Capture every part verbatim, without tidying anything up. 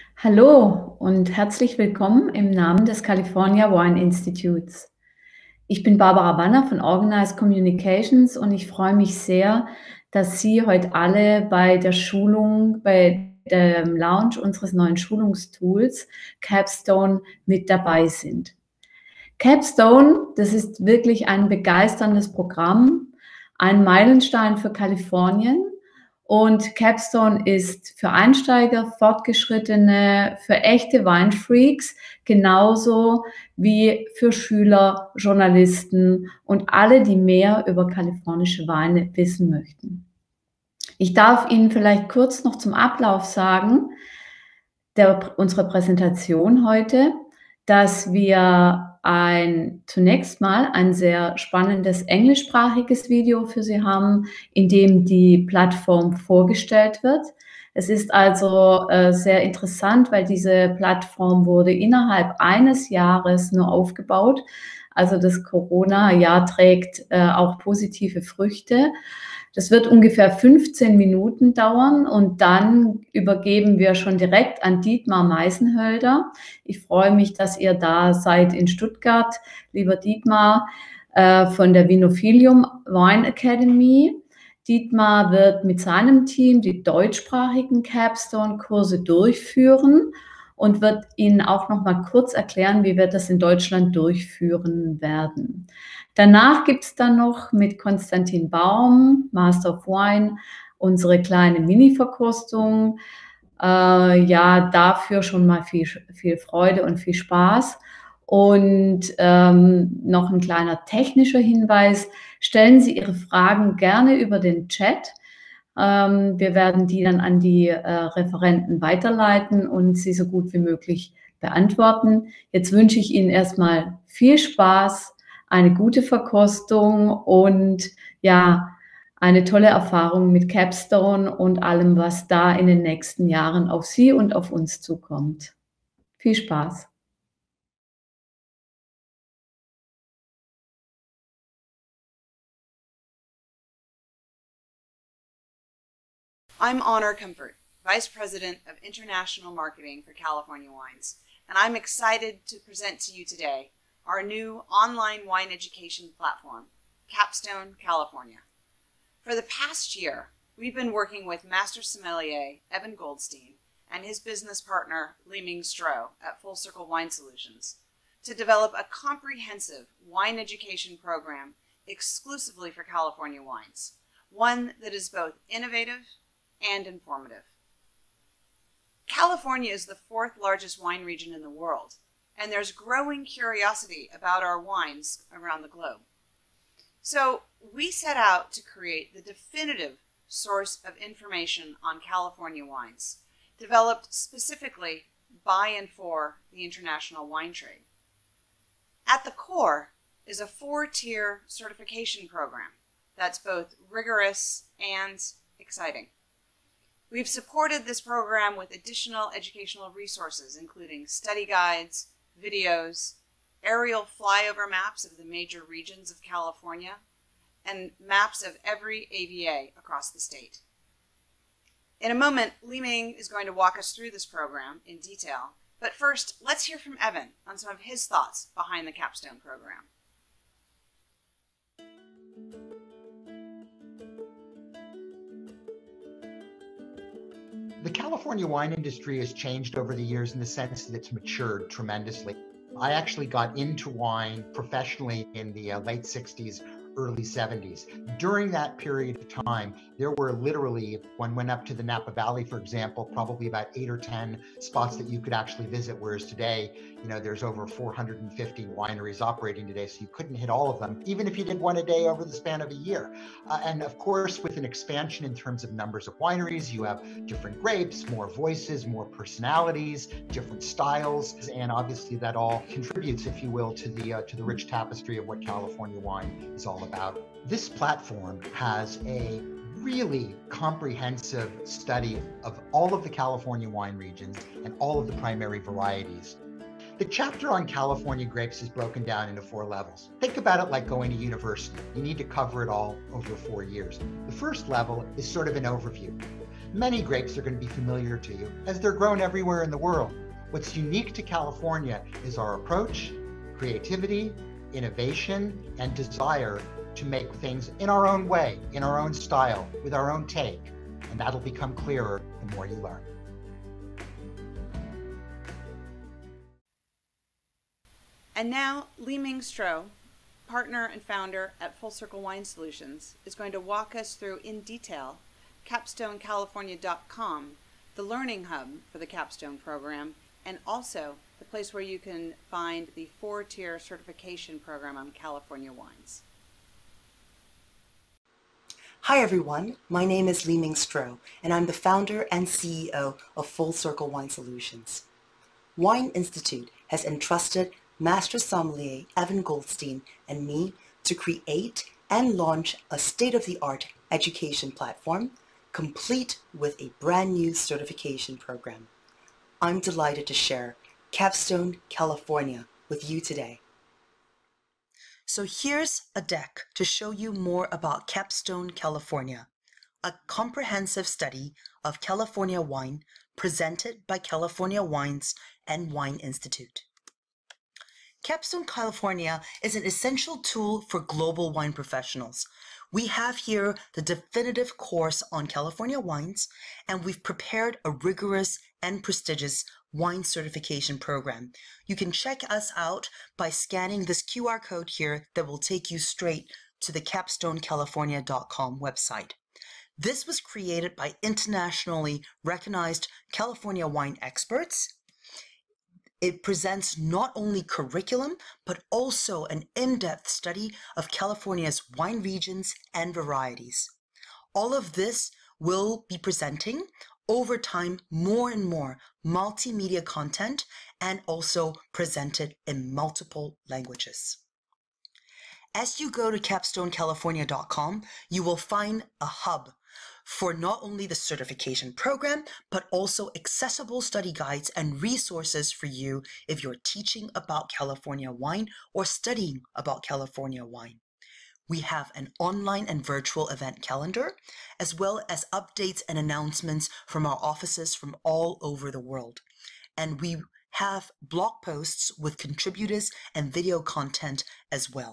Hallo und herzlich willkommen im Namen des California Wine Institutes. Ich bin Barbara Banner von Organized Communications und ich freue mich sehr, dass Sie heute alle bei der Schulung, bei dem Launch unseres neuen Schulungstools Capstone mit dabei sind. Capstone, das ist wirklich ein begeisterndes Programm, ein Meilenstein für Kalifornien. Und Capstone ist für Einsteiger, Fortgeschrittene, für echte Weinfreaks, genauso wie für Schüler, Journalisten und alle, die mehr über kalifornische Weine wissen möchten. Ich darf Ihnen vielleicht kurz noch zum Ablauf sagen, der, unserer Präsentation heute, dass wir ein, zunächst mal ein sehr spannendes englischsprachiges Video für Sie haben, in dem die Plattform vorgestellt wird. Es ist also äh, sehr interessant, weil diese Plattform wurde innerhalb eines Jahres nur aufgebaut. Also das Corona-Jahr trägt äh, auch positive Früchte. Das wird ungefähr fünfzehn Minuten dauern und dann übergeben wir schon direkt an Dietmar Meisenhölder. Ich freue mich, dass ihr da seid in Stuttgart, lieber Dietmar, äh, von der Vinophilium Wine Academy. Dietmar wird mit seinem Team die deutschsprachigen Capstone-Kurse durchführen und wird Ihnen auch noch mal kurz erklären, wie wir das in Deutschland durchführen werden. Danach gibt es dann noch mit Konstantin Baum, Master of Wine, unsere kleine Mini-Verkostung. Äh, ja, dafür schon mal viel, viel Freude und viel Spaß. Und ähm, noch ein kleiner technischer Hinweis. Stellen Sie Ihre Fragen gerne über den Chat. Ähm, wir werden die dann an die äh, Referenten weiterleiten und sie so gut wie möglich beantworten. Jetzt wünsche ich Ihnen erstmal viel Spaß, eine gute Verkostung und ja, eine tolle Erfahrung mit Capstone und allem, was da in den nächsten Jahren auf Sie und auf uns zukommt. Viel Spaß! I'm Honor Comfort, Vice President of International Marketing for California Wines, and I'm excited to present to you today our new online wine education platform, Capstone California. For the past year, we've been working with Master Sommelier Evan Goldstein and his business partner Li-Ming Stroh at Full Circle Wine Solutions to develop a comprehensive wine education program exclusively for California wines, one that is both innovative and informative. California is the fourth largest wine region in the world, and there's growing curiosity about our wines around the globe. So we set out to create the definitive source of information on California wines, developed specifically by and for the international wine trade. At the core is a four-tier certification program that's both rigorous and exciting. We've supported this program with additional educational resources, including study guides, videos, aerial flyover maps of the major regions of California, and maps of every A V A across the state. In a moment, Li-Ming is going to walk us through this program in detail, but first, let's hear from Evan on some of his thoughts behind the Capstone program. The California wine industry has changed over the years in the sense that it's matured tremendously. I actually got into wine professionally in the uh, late sixties, early seventies. During that period of time, there were literally, one went up to the Napa Valley, for example, probably about eight or ten spots that you could actually visit, whereas today, you know, there's over four hundred fifty wineries operating today, so you couldn't hit all of them, even if you did one a day over the span of a year. Uh, and of course, with an expansion in terms of numbers of wineries, you have different grapes, more voices, more personalities, different styles, and obviously that all contributes, if you will, to the uh, to the rich tapestry of what California wine is all about. This platform has a really comprehensive study of all of the California wine regions and all of the primary varieties. The chapter on California grapes is broken down into four levels. Think about it like going to university. You need to cover it all over four years. The first level is sort of an overview. Many grapes are going to be familiar to you as they're grown everywhere in the world. What's unique to California is our approach, creativity, innovation, and desire to make things in our own way, in our own style, with our own take. And that'll become clearer the more you learn. And now, Li-Ming Stroh, partner and founder at Full Circle Wine Solutions, is going to walk us through in detail capstone california dot com, the learning hub for the Capstone program, and also the place where you can find the four-tier certification program on California wines. Hi everyone, my name is Li-Ming Stroh, and I'm the founder and C E O of Full Circle Wine Solutions. Wine Institute has entrusted Master Sommelier Evan Goldstein and me to create and launch a state-of-the-art education platform, complete with a brand new certification program. I'm delighted to share Capstone California with you today. So here's a deck to show you more about Capstone California, a comprehensive study of California wine presented by California Wines and Wine Institute. Capstone California is an essential tool for global wine professionals. We have here the definitive course on California wines, and we've prepared a rigorous and prestigious wine certification program. You can check us out by scanning this Q R code here that will take you straight to the capstone california dot com website. This was created by internationally recognized California wine experts. It presents not only curriculum, but also an in-depth study of California's wine regions and varieties. All of this will be presenting over time more and more multimedia content and also presented in multiple languages. As you go to capstone california dot com, you will find a hub for not only the certification program, but also accessible study guides and resources for you if you're teaching about California wine or studying about California wine. We have an online and virtual event calendar, as well as updates and announcements from our offices from all over the world. And we have blog posts with contributors and video content as well.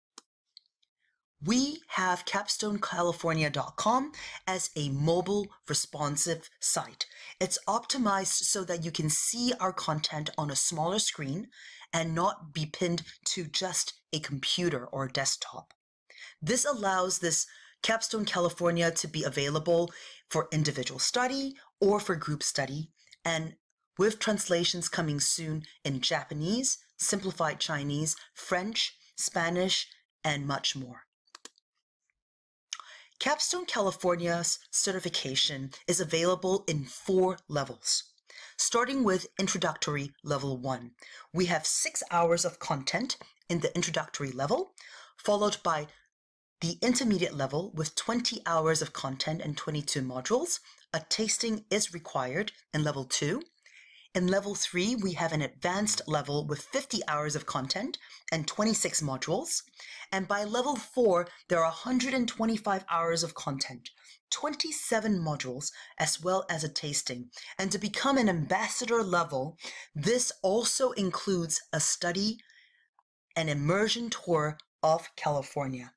We have capstone california dot com as a mobile responsive site. It's optimized so that you can see our content on a smaller screen and not be pinned to just a computer or a desktop. This allows this Capstone California to be available for individual study or for group study, and with translations coming soon in Japanese, simplified Chinese, French, Spanish, and much more. Capstone California's certification is available in four levels. Starting with introductory level one, we have six hours of content in the introductory level, followed by the intermediate level with twenty hours of content and twenty-two modules. A tasting is required in level two. In level three, we have an advanced level with fifty hours of content and twenty-six modules. And by level four, there are one hundred twenty-five hours of content, twenty-seven modules, as well as a tasting. And to become an ambassador level, this also includes a study, an immersion tour of California.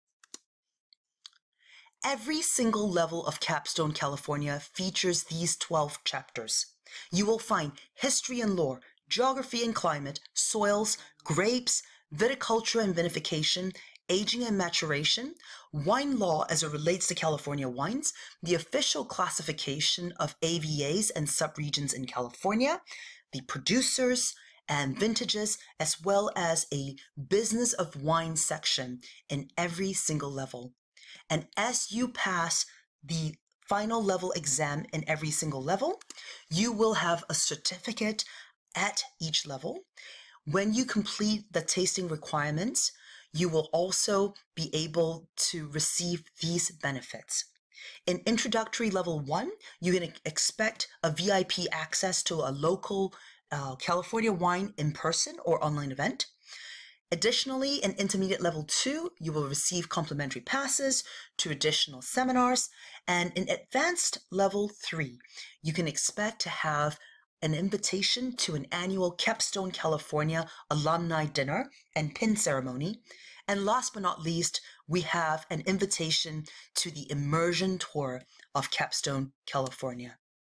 Every single level of Capstone California features these twelve chapters. You will find history and lore, geography and climate, soils, grapes, viticulture and vinification, aging and maturation, wine law as it relates to California wines, the official classification of A V As and subregions in California, the producers and vintages, as well as a business of wine section in every single level. And as you pass the final level exam in every single level, you will have a certificate at each level. When you complete the tasting requirements, you will also be able to receive these benefits. In introductory level one, you can expect a V I P access to a local uh, California wine in person or online event. Additionally, in intermediate level two, you will receive complimentary passes to additional seminars. And in advanced level three, you can expect to have an invitation to an annual Capstone California alumni dinner and pin ceremony. And last but not least, we have an invitation to the immersion tour of Capstone California.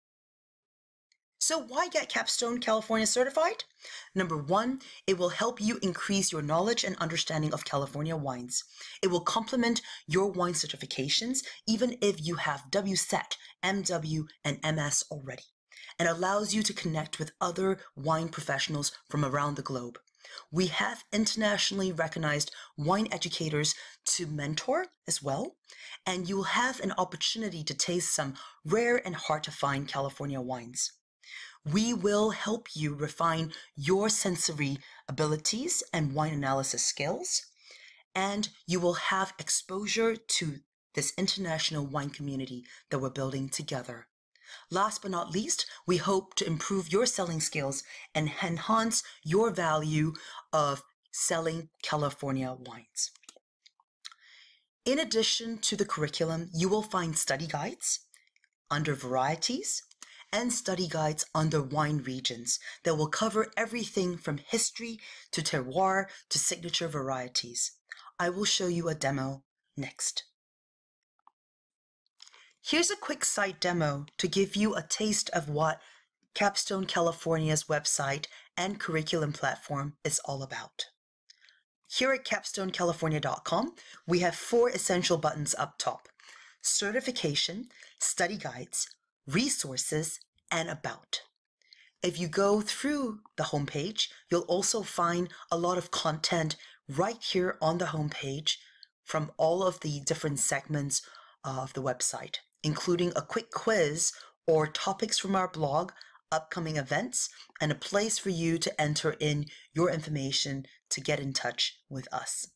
So why get Capstone California certified? Number one, it will help you increase your knowledge and understanding of California wines. It will complement your wine certifications, even if you have W S E T, M W, and M S already, and allows you to connect with other wine professionals from around the globe. We have internationally recognized wine educators to mentor as well, and you will have an opportunity to taste some rare and hard to find California wines. We will help you refine your sensory abilities and wine analysis skills, and you will have exposure to this international wine community that we're building together. Last but not least, we hope to improve your selling skills and enhance your value of selling California wines. In addition to the curriculum, you will find study guides under varieties and study guides under wine regions that will cover everything from history to terroir to signature varieties. I will show you a demo next. Here's a quick site demo to give you a taste of what Capstone California's website and curriculum platform is all about. Here at capstone california dot com, we have four essential buttons up top: certification, study guides, resources, and about. If you go through the homepage, you'll also find a lot of content right here on the homepage from all of the different segments of the website, including a quick quiz or topics from our blog, upcoming events, and a place for you to enter in your information to get in touch with us.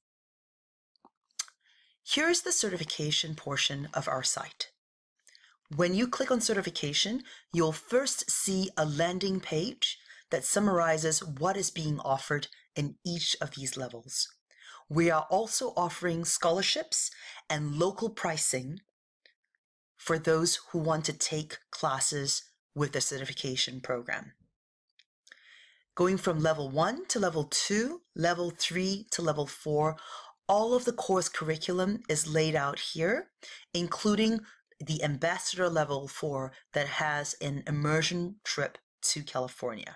Here's the certification portion of our site. When you click on certification, you'll first see a landing page that summarizes what is being offered in each of these levels. We are also offering scholarships and local pricing for those who want to take classes with the certification program. Going from level one to level two, level three to level four, all of the course curriculum is laid out here, including the ambassador level four that has an immersion trip to California.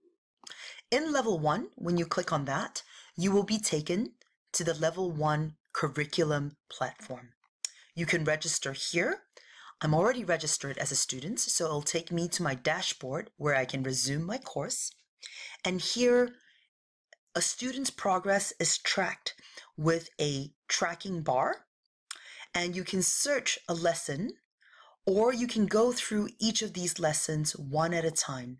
In level one, when you click on that, you will be taken to the level one curriculum platform. You can register here. I'm already registered as a student, so it'll take me to my dashboard where I can resume my course. And here, a student's progress is tracked with a tracking bar, and you can search a lesson, or you can go through each of these lessons one at a time.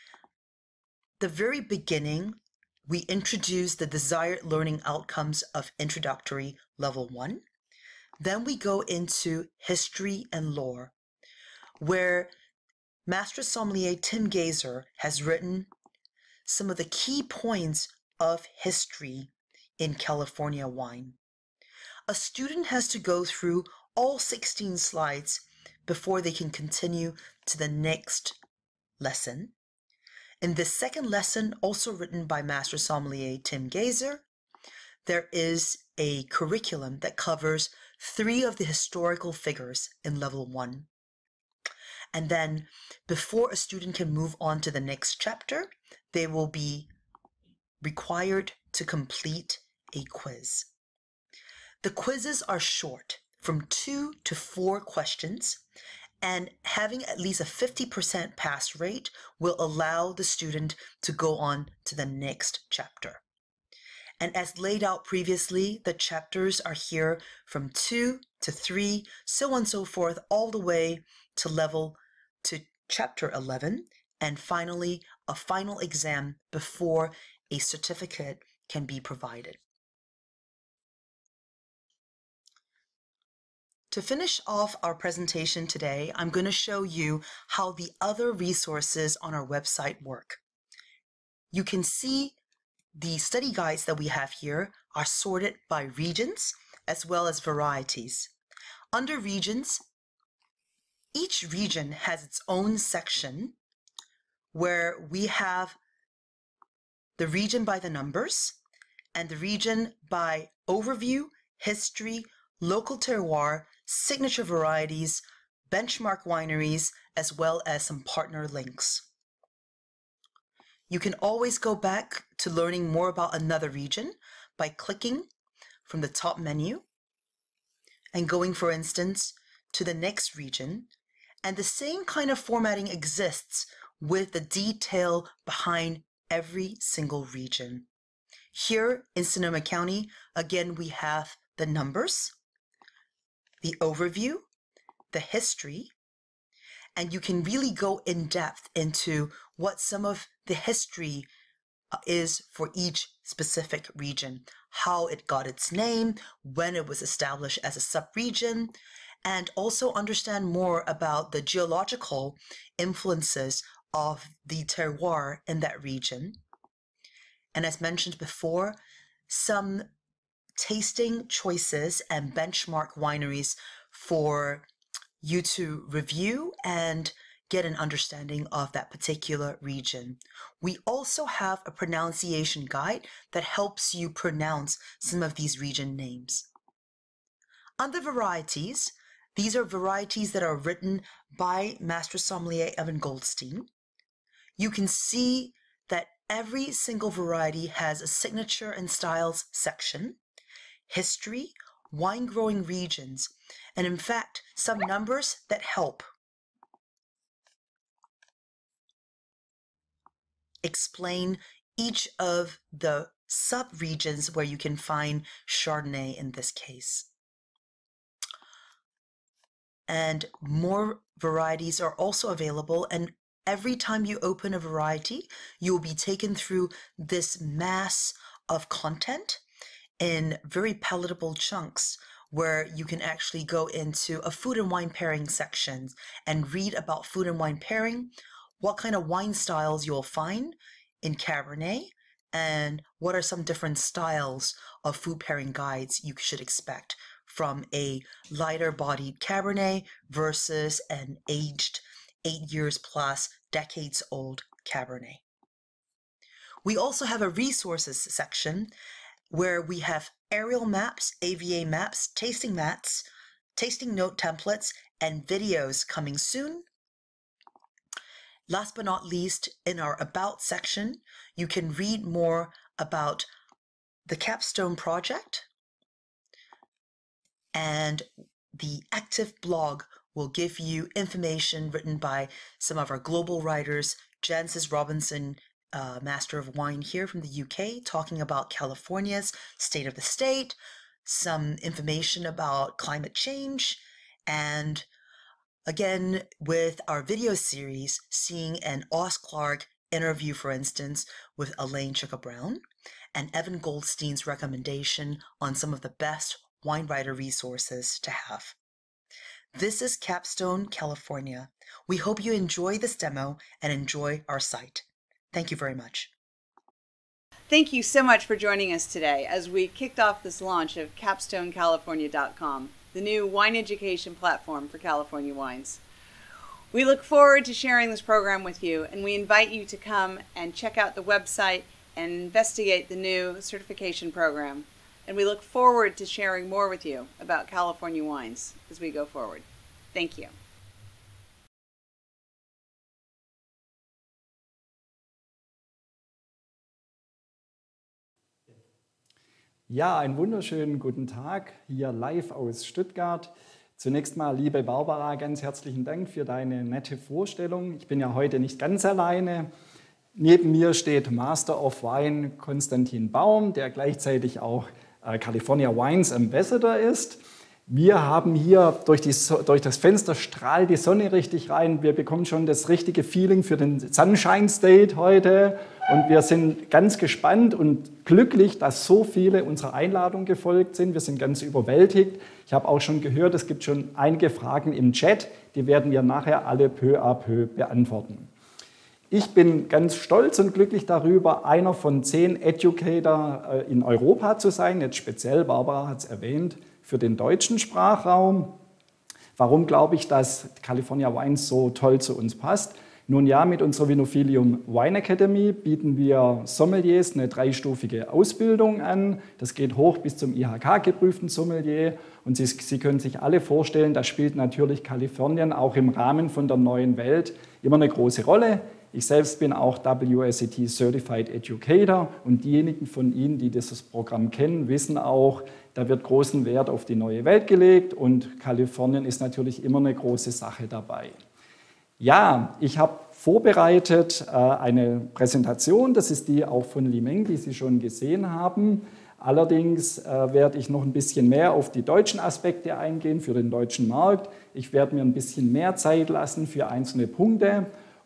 The very beginning, we introduce the desired learning outcomes of introductory level one. Then we go into history and lore, where Master Sommelier Tim Gazer has written some of the key points of history in California wine. A student has to go through all sixteen slides before they can continue to the next lesson. In the second lesson, also written by Master Sommelier Tim Gazer, there is a curriculum that covers three of the historical figures in level one. And then before a student can move on to the next chapter, they will be required to complete a quiz. The quizzes are short, from two to four questions, and having at least a fifty percent pass rate will allow the student to go on to the next chapter. And as laid out previously, the chapters are here from two to three, so on and so forth, all the way to level to chapter eleven, and finally a final exam before a certificate can be provided. To finish off our presentation today, I'm going to show you how the other resources on our website work. You can see the study guides that we have here are sorted by regions as well as varieties. Under regions, each region has its own section where we have the region by the numbers and the region by overview, history, local terroir, signature varieties, benchmark wineries, as well as some partner links. You can always go back to learning more about another region by clicking from the top menu and going, for instance, to the next region. And the same kind of formatting exists with the detail behind every single region. Here in Sonoma County, again, we have the numbers, the overview, the history, and you can really go in depth into what some of the history is for each specific region, how it got its name, when it was established as a sub-region, and also understand more about the geological influences of the terroir in that region. And as mentioned before, some tasting choices and benchmark wineries for you to review and get an understanding of that particular region. We also have a pronunciation guide that helps you pronounce some of these region names. Under varieties, these are varieties that are written by Master Sommelier Evan Goldstein. You can see that every single variety has a signature and styles section, history, wine growing regions, and in fact, some numbers that help explain each of the sub-regions where you can find Chardonnay in this case. And more varieties are also available, and every time you open a variety, you will be taken through this mass of content in very palatable chunks where you can actually go into a food and wine pairing section and read about food and wine pairing, what kind of wine styles you'll find in Cabernet, and what are some different styles of food pairing guides you should expect from a lighter bodied Cabernet versus an aged eight years plus, decades old Cabernet. We also have a resources section where we have aerial maps, A V A maps, tasting mats, tasting note templates, and videos coming soon. Last but not least, in our About section, you can read more about the Capstone project, and the active blog will give you information written by some of our global writers, Jancis Robinson, uh, Master of Wine here from the U K, talking about California's state of the state, some information about climate change, and again, with our video series, seeing an Os Clark interview, for instance, with Elaine Chicka-Brown, and Evan Goldstein's recommendation on some of the best wine writer resources to have. This is Capstone, California. We hope you enjoy this demo and enjoy our site. Thank you very much. Thank you so much for joining us today as we kicked off this launch of Capstone California dot com, the new wine education platform for California wines. We look forward to sharing this program with you, and we invite you to come and check out the website and investigate the new certification program. And we look forward to sharing more with you about California wines as we go forward. Thank you. Ja, einen wunderschönen guten Tag, hier live aus Stuttgart. Zunächst mal, liebe Barbara, ganz herzlichen Dank für deine nette Vorstellung. Ich bin ja heute nicht ganz alleine. Neben mir steht Master of Wine Konstantin Baum, der gleichzeitig auch äh, California Wines Ambassador ist. Wir haben hier, durch, die so durch das Fenster strahlt die Sonne richtig rein. Wir bekommen schon das richtige Feeling für den Sunshine State heute. Und wir sind ganz gespannt und glücklich, dass so viele unserer Einladung gefolgt sind. Wir sind ganz überwältigt. Ich habe auch schon gehört, es gibt schon einige Fragen im Chat. Die werden wir nachher alle peu à peu beantworten. Ich bin ganz stolz und glücklich darüber, einer von zehn Educator in Europa zu sein, jetzt speziell, Barbara hat es erwähnt, für den deutschen Sprachraum. Warum glaube ich, dass California Wines so toll zu uns passt? Nun ja, mit unserer Vinophilium Wine Academy bieten wir Sommeliers eine dreistufige Ausbildung an. Das geht hoch bis zum I H K-geprüften Sommelier. Und Sie, Sie können sich alle vorstellen, da spielt natürlich Kalifornien auch im Rahmen von der neuen Welt immer eine große Rolle. Ich selbst bin auch W S E T Certified Educator und diejenigen von Ihnen, die dieses Programm kennen, wissen auch, da wird großen Wert auf die neue Welt gelegt und Kalifornien ist natürlich immer eine große Sache dabei. Ja, ich habe vorbereitet äh, eine Präsentation, das ist die auch von Li Meng, die Sie schon gesehen haben. Allerdings äh, werde ich noch ein bisschen mehr auf die deutschen Aspekte eingehen für den deutschen Markt. Ich werde mir ein bisschen mehr Zeit lassen für einzelne Punkte.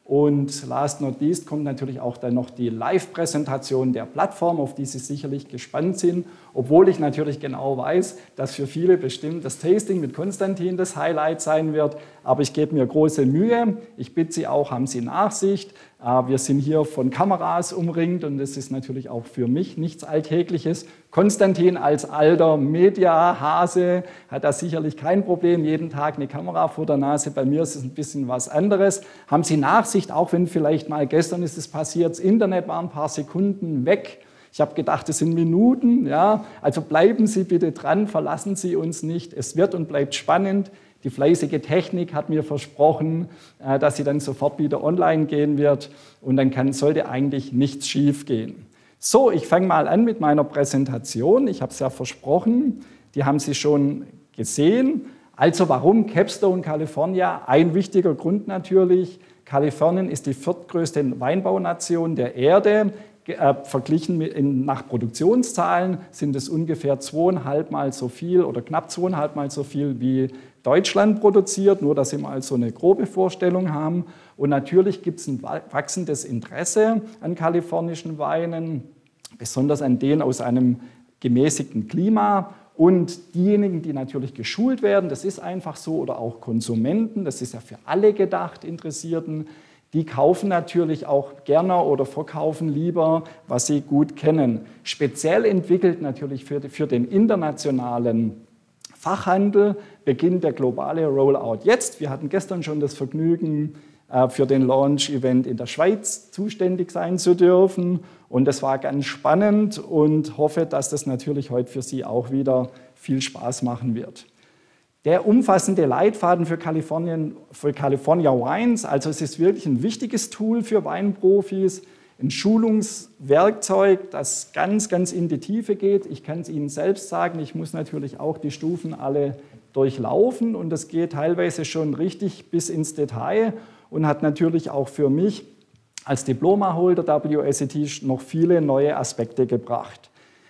Und last not least kommt natürlich auch dann noch die Live-Präsentation der Plattform, auf die Sie sicherlich gespannt sind, obwohl ich natürlich genau weiß, dass für viele bestimmt das Tasting mit Konstantin das Highlight sein wird. Aber ich gebe mir große Mühe. Ich bitte Sie auch, haben Sie Nachsicht. Wir sind hier von Kameras umringt und das ist natürlich auch für mich nichts Alltägliches. Konstantin als alter Media-Hase hat da sicherlich kein Problem, jeden Tag eine Kamera vor der Nase. Bei mir ist es ein bisschen was anderes. Haben Sie Nachsicht, auch wenn vielleicht mal gestern ist es passiert, das Internet war ein paar Sekunden weg. Ich habe gedacht, es sind Minuten. Ja. Also bleiben Sie bitte dran, verlassen Sie uns nicht. Es wird und bleibt spannend. Die fleißige Technik hat mir versprochen, dass sie dann sofort wieder online gehen wird und dann kann, sollte eigentlich nichts schief gehen. So, ich fange mal an mit meiner Präsentation. Ich habe es ja versprochen, die haben Sie schon gesehen. Also warum Capstone California? Ein wichtiger Grund natürlich, Kalifornien ist die viertgrößte Weinbaunation der Erde. Äh, verglichen mit in, nach Produktionszahlen sind es ungefähr zweieinhalb Mal so viel oder knapp zweieinhalb Mal so viel wie Deutschland produziert, nur dass Sie mal so eine grobe Vorstellung haben. Und natürlich gibt es ein wachsendes Interesse an kalifornischen Weinen, besonders an denen aus einem gemäßigten Klima. Und diejenigen, die natürlich geschult werden, das ist einfach so, oder auch Konsumenten, das ist ja für alle gedacht, Interessierten, die kaufen natürlich auch gerne oder verkaufen lieber, was sie gut kennen. Speziell entwickelt natürlich für, für den internationalen Fachhandel beginnt der globale Rollout jetzt. Wir hatten gestern schon das Vergnügen, für den Launch-Event in der Schweiz zuständig sein zu dürfen. Und das war ganz spannend und hoffe, dass das natürlich heute für Sie auch wieder viel Spaß machen wird. Der umfassende Leitfaden für, Kalifornien, für California Wines, also es ist wirklich ein wichtiges Tool für Weinprofis, ein Schulungswerkzeug, das ganz, ganz in die Tiefe geht. Ich kann es Ihnen selbst sagen, ich muss natürlich auch die Stufen alle durchlaufen und das geht teilweise schon richtig bis ins Detail und hat natürlich auch für mich als Diploma-Holder W S E T noch viele neue Aspekte gebracht.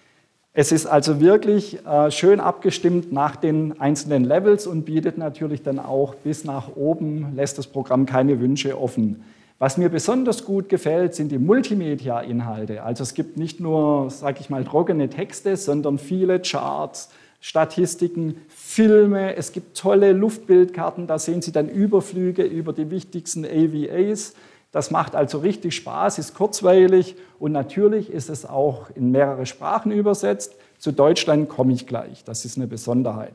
Es ist also wirklich äh, schön abgestimmt nach den einzelnen Levels und bietet natürlich dann auch bis nach oben, lässt das Programm keine Wünsche offen. Was mir besonders gut gefällt, sind die Multimedia-Inhalte. Also es gibt nicht nur, sage ich mal, trockene Texte, sondern viele Charts, Statistiken, Filme. Es gibt tolle Luftbildkarten, da sehen Sie dann Überflüge über die wichtigsten A V As. Das macht also richtig Spaß, ist kurzweilig und natürlich ist es auch in mehrere Sprachen übersetzt. Zu Deutschland komme ich gleich, das ist eine Besonderheit.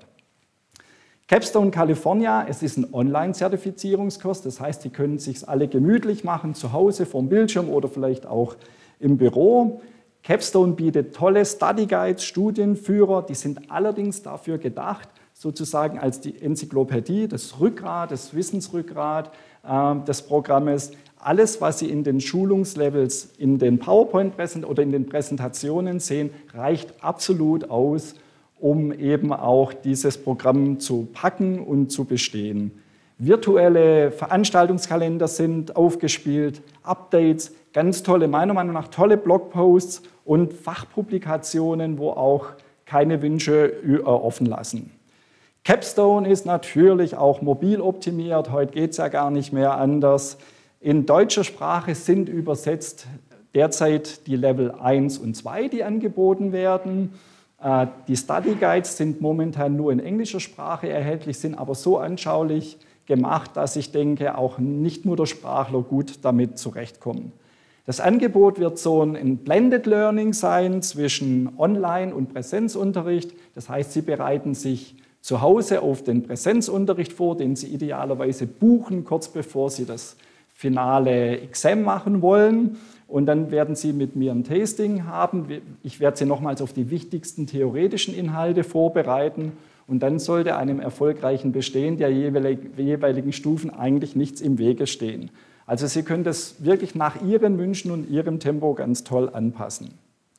Capstone California, es ist ein Online-Zertifizierungskurs, das heißt, Sie können es sich alle gemütlich machen, zu Hause vorm Bildschirm oder vielleicht auch im Büro. Capstone bietet tolle Study Guides, Studienführer, die sind allerdings dafür gedacht, sozusagen als die Enzyklopädie, das Rückgrat, das Wissensrückgrat äh, des Programmes. Alles, was Sie in den Schulungslevels, in den PowerPoint-Präsentationen oder in den Präsentationen sehen, reicht absolut aus, um eben auch dieses Programm zu packen und zu bestehen. Virtuelle Veranstaltungskalender sind aufgespielt, Updates, ganz tolle, meiner Meinung nach tolle Blogposts und Fachpublikationen, wo auch keine Wünsche offen lassen. Capstone ist natürlich auch mobil optimiert, heute geht es ja gar nicht mehr anders. In deutscher Sprache sind übersetzt derzeit die Level eins und zwei, die angeboten werden. Die Study Guides sind momentan nur in englischer Sprache erhältlich, sind aber so anschaulich gemacht, dass ich denke, auch Nicht-Muttersprachler gut damit zurechtkommen. Das Angebot wird so ein Blended Learning sein zwischen Online- und Präsenzunterricht. Das heißt, Sie bereiten sich zu Hause auf den Präsenzunterricht vor, den Sie idealerweise buchen, kurz bevor Sie das finale Examen machen wollen. Und dann werden Sie mit mir ein Tasting haben. Ich werde Sie nochmals auf die wichtigsten theoretischen Inhalte vorbereiten. Und dann sollte einem erfolgreichen Bestehen der jeweiligen Stufen eigentlich nichts im Wege stehen. Also Sie können das wirklich nach Ihren Wünschen und Ihrem Tempo ganz toll anpassen.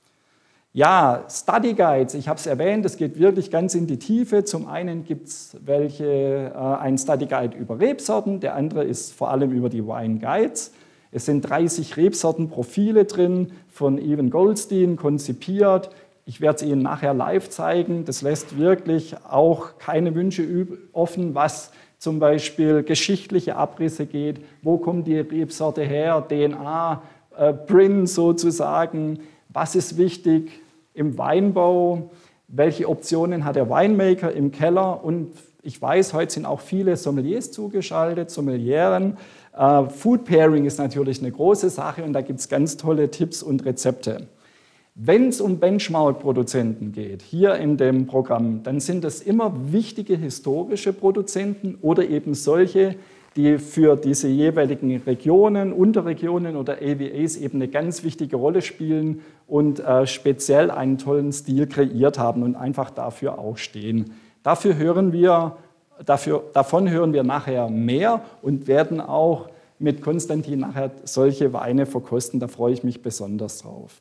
Ja, Study Guides, ich habe es erwähnt, es geht wirklich ganz in die Tiefe. Zum einen gibt es welche, äh, einen Study Guide über Rebsorten, der andere ist vor allem über die Wine Guides. Es sind dreißig Rebsortenprofile drin, von Evan Goldstein konzipiert. Ich werde es Ihnen nachher live zeigen. Das lässt wirklich auch keine Wünsche offen, was zum Beispiel geschichtliche Abrisse geht. Wo kommt die Rebsorte her? D N A, äh, Print sozusagen. Was ist wichtig im Weinbau? Welche Optionen hat der Winemaker im Keller? Und ich weiß, heute sind auch viele Sommeliers zugeschaltet, Sommelieren. Äh, Food Pairing ist natürlich eine große Sache und da gibt es ganz tolle Tipps und Rezepte. Wenn es um Benchmark-Produzenten geht, hier in dem Programm, dann sind es immer wichtige historische Produzenten oder eben solche, die für diese jeweiligen Regionen, Unterregionen oder A V As eben eine ganz wichtige Rolle spielen und äh, speziell einen tollen Stil kreiert haben und einfach dafür auch stehen. Dafür hören wir, dafür, davon hören wir nachher mehr und werden auch mit Konstantin nachher solche Weine verkosten. Da freue ich mich besonders drauf.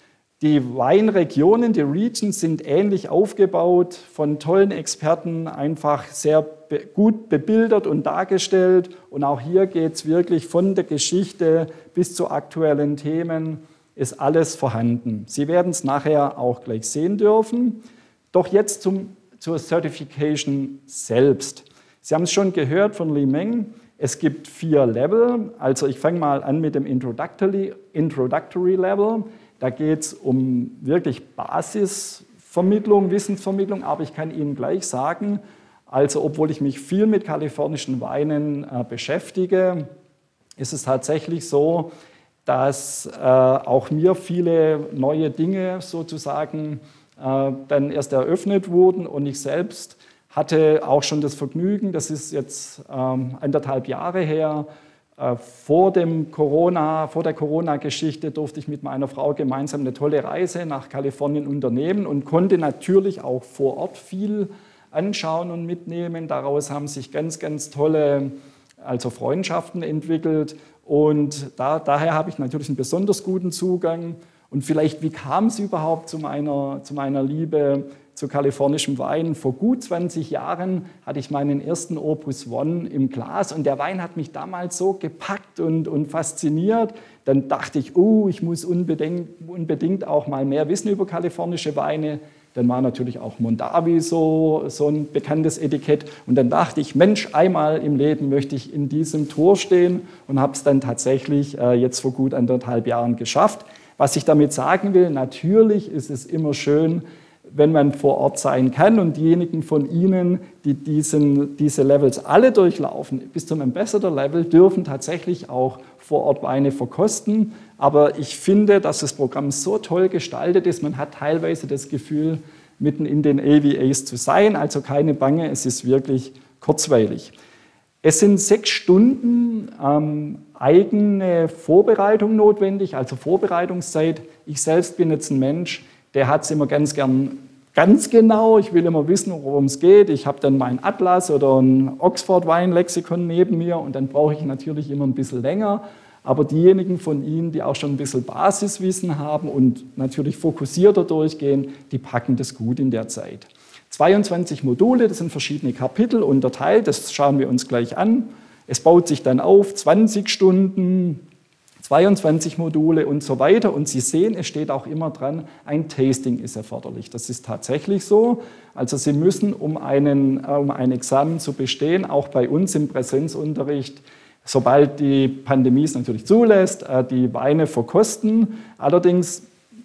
Die Weinregionen, die Regions sind ähnlich aufgebaut, von tollen Experten einfach sehr gut bebildert und dargestellt. Und auch hier geht es wirklich von der Geschichte bis zu aktuellen Themen, ist alles vorhanden. Sie werden es nachher auch gleich sehen dürfen. Doch jetzt zum, zur Certification selbst. Sie haben es schon gehört von Li Meng. Es gibt vier Level. Also ich fange mal an mit dem Introductory, Introductory Level. Da geht es um wirklich Basisvermittlung, Wissensvermittlung, aber ich kann Ihnen gleich sagen, also obwohl ich mich viel mit kalifornischen Weinen äh, beschäftige, ist es tatsächlich so, dass äh, auch mir viele neue Dinge sozusagen äh, dann erst eröffnet wurden und ich selbst hatte auch schon das Vergnügen, das ist jetzt ähm, anderthalb Jahre her, Vor, dem Corona, vor der Corona-Geschichte durfte ich mit meiner Frau gemeinsam eine tolle Reise nach Kalifornien unternehmen und konnte natürlich auch vor Ort viel anschauen und mitnehmen. Daraus haben sich ganz, ganz tolle also Freundschaften entwickelt und da, daher habe ich natürlich einen besonders guten Zugang. Und vielleicht, wie kam es überhaupt zu meiner, zu meiner Liebe zu kalifornischem Wein? Vor gut zwanzig Jahren hatte ich meinen ersten Opus One im Glas und der Wein hat mich damals so gepackt und, und fasziniert. Dann dachte ich, oh, ich muss unbedingt, unbedingt auch mal mehr wissen über kalifornische Weine. Dann war natürlich auch Mondavi so, so ein bekanntes Etikett. Und dann dachte ich, Mensch, einmal im Leben möchte ich in diesem Tor stehen und habe es dann tatsächlich äh, jetzt vor gut anderthalb Jahren geschafft. Was ich damit sagen will, natürlich ist es immer schön, wenn man vor Ort sein kann und diejenigen von Ihnen, die diesen, diese Levels alle durchlaufen, bis zum Ambassador-Level, dürfen tatsächlich auch vor Ort Weine verkosten. Aber ich finde, dass das Programm so toll gestaltet ist, man hat teilweise das Gefühl, mitten in den A V As zu sein, also keine Bange, es ist wirklich kurzweilig. Es sind sechs Stunden ähm, eigene Vorbereitung notwendig, also Vorbereitungszeit. Ich selbst bin jetzt ein Mensch, der hat es immer ganz gern ganz genau. Ich will immer wissen, worum es geht. Ich habe dann meinen Atlas oder ein Oxford-Weinlexikon neben mir und dann brauche ich natürlich immer ein bisschen länger. Aber diejenigen von Ihnen, die auch schon ein bisschen Basiswissen haben und natürlich fokussierter durchgehen, die packen das gut in der Zeit. zweiundzwanzig Module, das sind verschiedene Kapitel unterteilt, das schauen wir uns gleich an. Es baut sich dann auf, zwanzig Stunden, zweiundzwanzig Module und so weiter. Und Sie sehen, es steht auch immer dran, ein Tasting ist erforderlich. Das ist tatsächlich so. Also Sie müssen, um, einen, um ein Examen zu bestehen, auch bei uns im Präsenzunterricht, sobald die Pandemie es natürlich zulässt, die Weine verkosten. Allerdings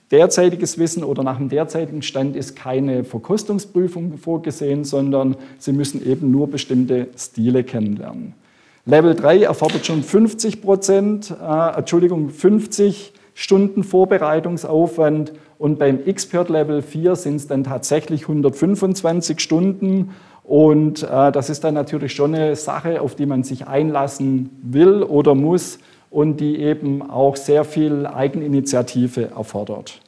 derzeitiges Wissen oder nach dem derzeitigen Stand ist keine Verkostungsprüfung vorgesehen, sondern Sie müssen eben nur bestimmte Stile kennenlernen. Level drei erfordert schon fünfzig Prozent, äh, Entschuldigung, fünfzig Stunden Vorbereitungsaufwand und beim Expert Level vier sind es dann tatsächlich hundertfünfundzwanzig Stunden und äh, das ist dann natürlich schon eine Sache, auf die man sich einlassen will oder muss und die eben auch sehr viel Eigeninitiative erfordert.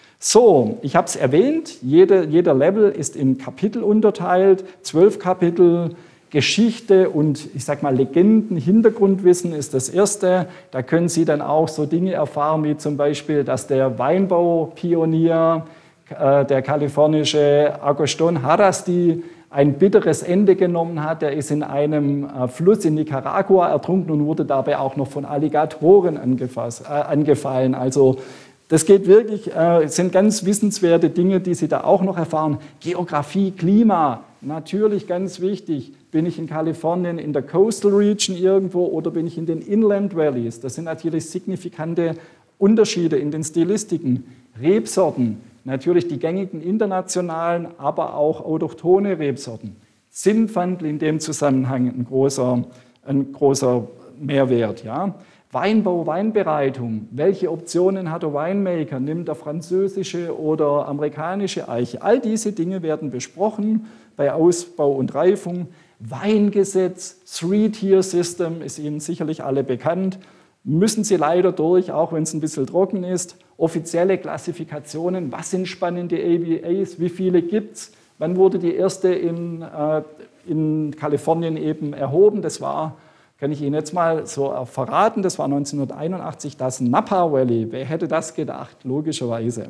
So, ich habe es erwähnt, jede, jeder Level ist in Kapitel unterteilt, zwölf Kapitel. Geschichte und ich sag mal Legenden, Hintergrundwissen ist das erste. Da können Sie dann auch so Dinge erfahren, wie zum Beispiel, dass der Weinbaupionier, äh, der kalifornische Agustín Harrasti, ein bitteres Ende genommen hat. Er ist in einem äh, Fluss in Nicaragua ertrunken und wurde dabei auch noch von Alligatoren angefasst, äh, angefallen. Also das geht wirklich, äh, sind ganz wissenswerte Dinge, die Sie da auch noch erfahren. Geografie, Klima, natürlich ganz wichtig. Bin ich in Kalifornien in der Coastal Region irgendwo oder bin ich in den Inland Valleys? Das sind natürlich signifikante Unterschiede in den Stilistiken. Rebsorten, natürlich die gängigen internationalen, aber auch autochthone Rebsorten. Zinfandel in dem Zusammenhang ein großer, ein großer Mehrwert. Ja? Weinbau, Weinbereitung. Welche Optionen hat der Winemaker? Nimmt er französische oder amerikanische Eiche? All diese Dinge werden besprochen bei Ausbau und Reifung. Weingesetz, Three-Tier-System ist Ihnen sicherlich alle bekannt. Müssen Sie leider durch, auch wenn es ein bisschen trocken ist. Offizielle Klassifikationen, was sind spannende A B As, wie viele gibt es? Wann wurde die erste in, äh, in Kalifornien eben erhoben? Das war, kann ich Ihnen jetzt mal so verraten, das war neunzehnhunderteinundachtzig, das Napa Valley. Wer hätte das gedacht? Logischerweise.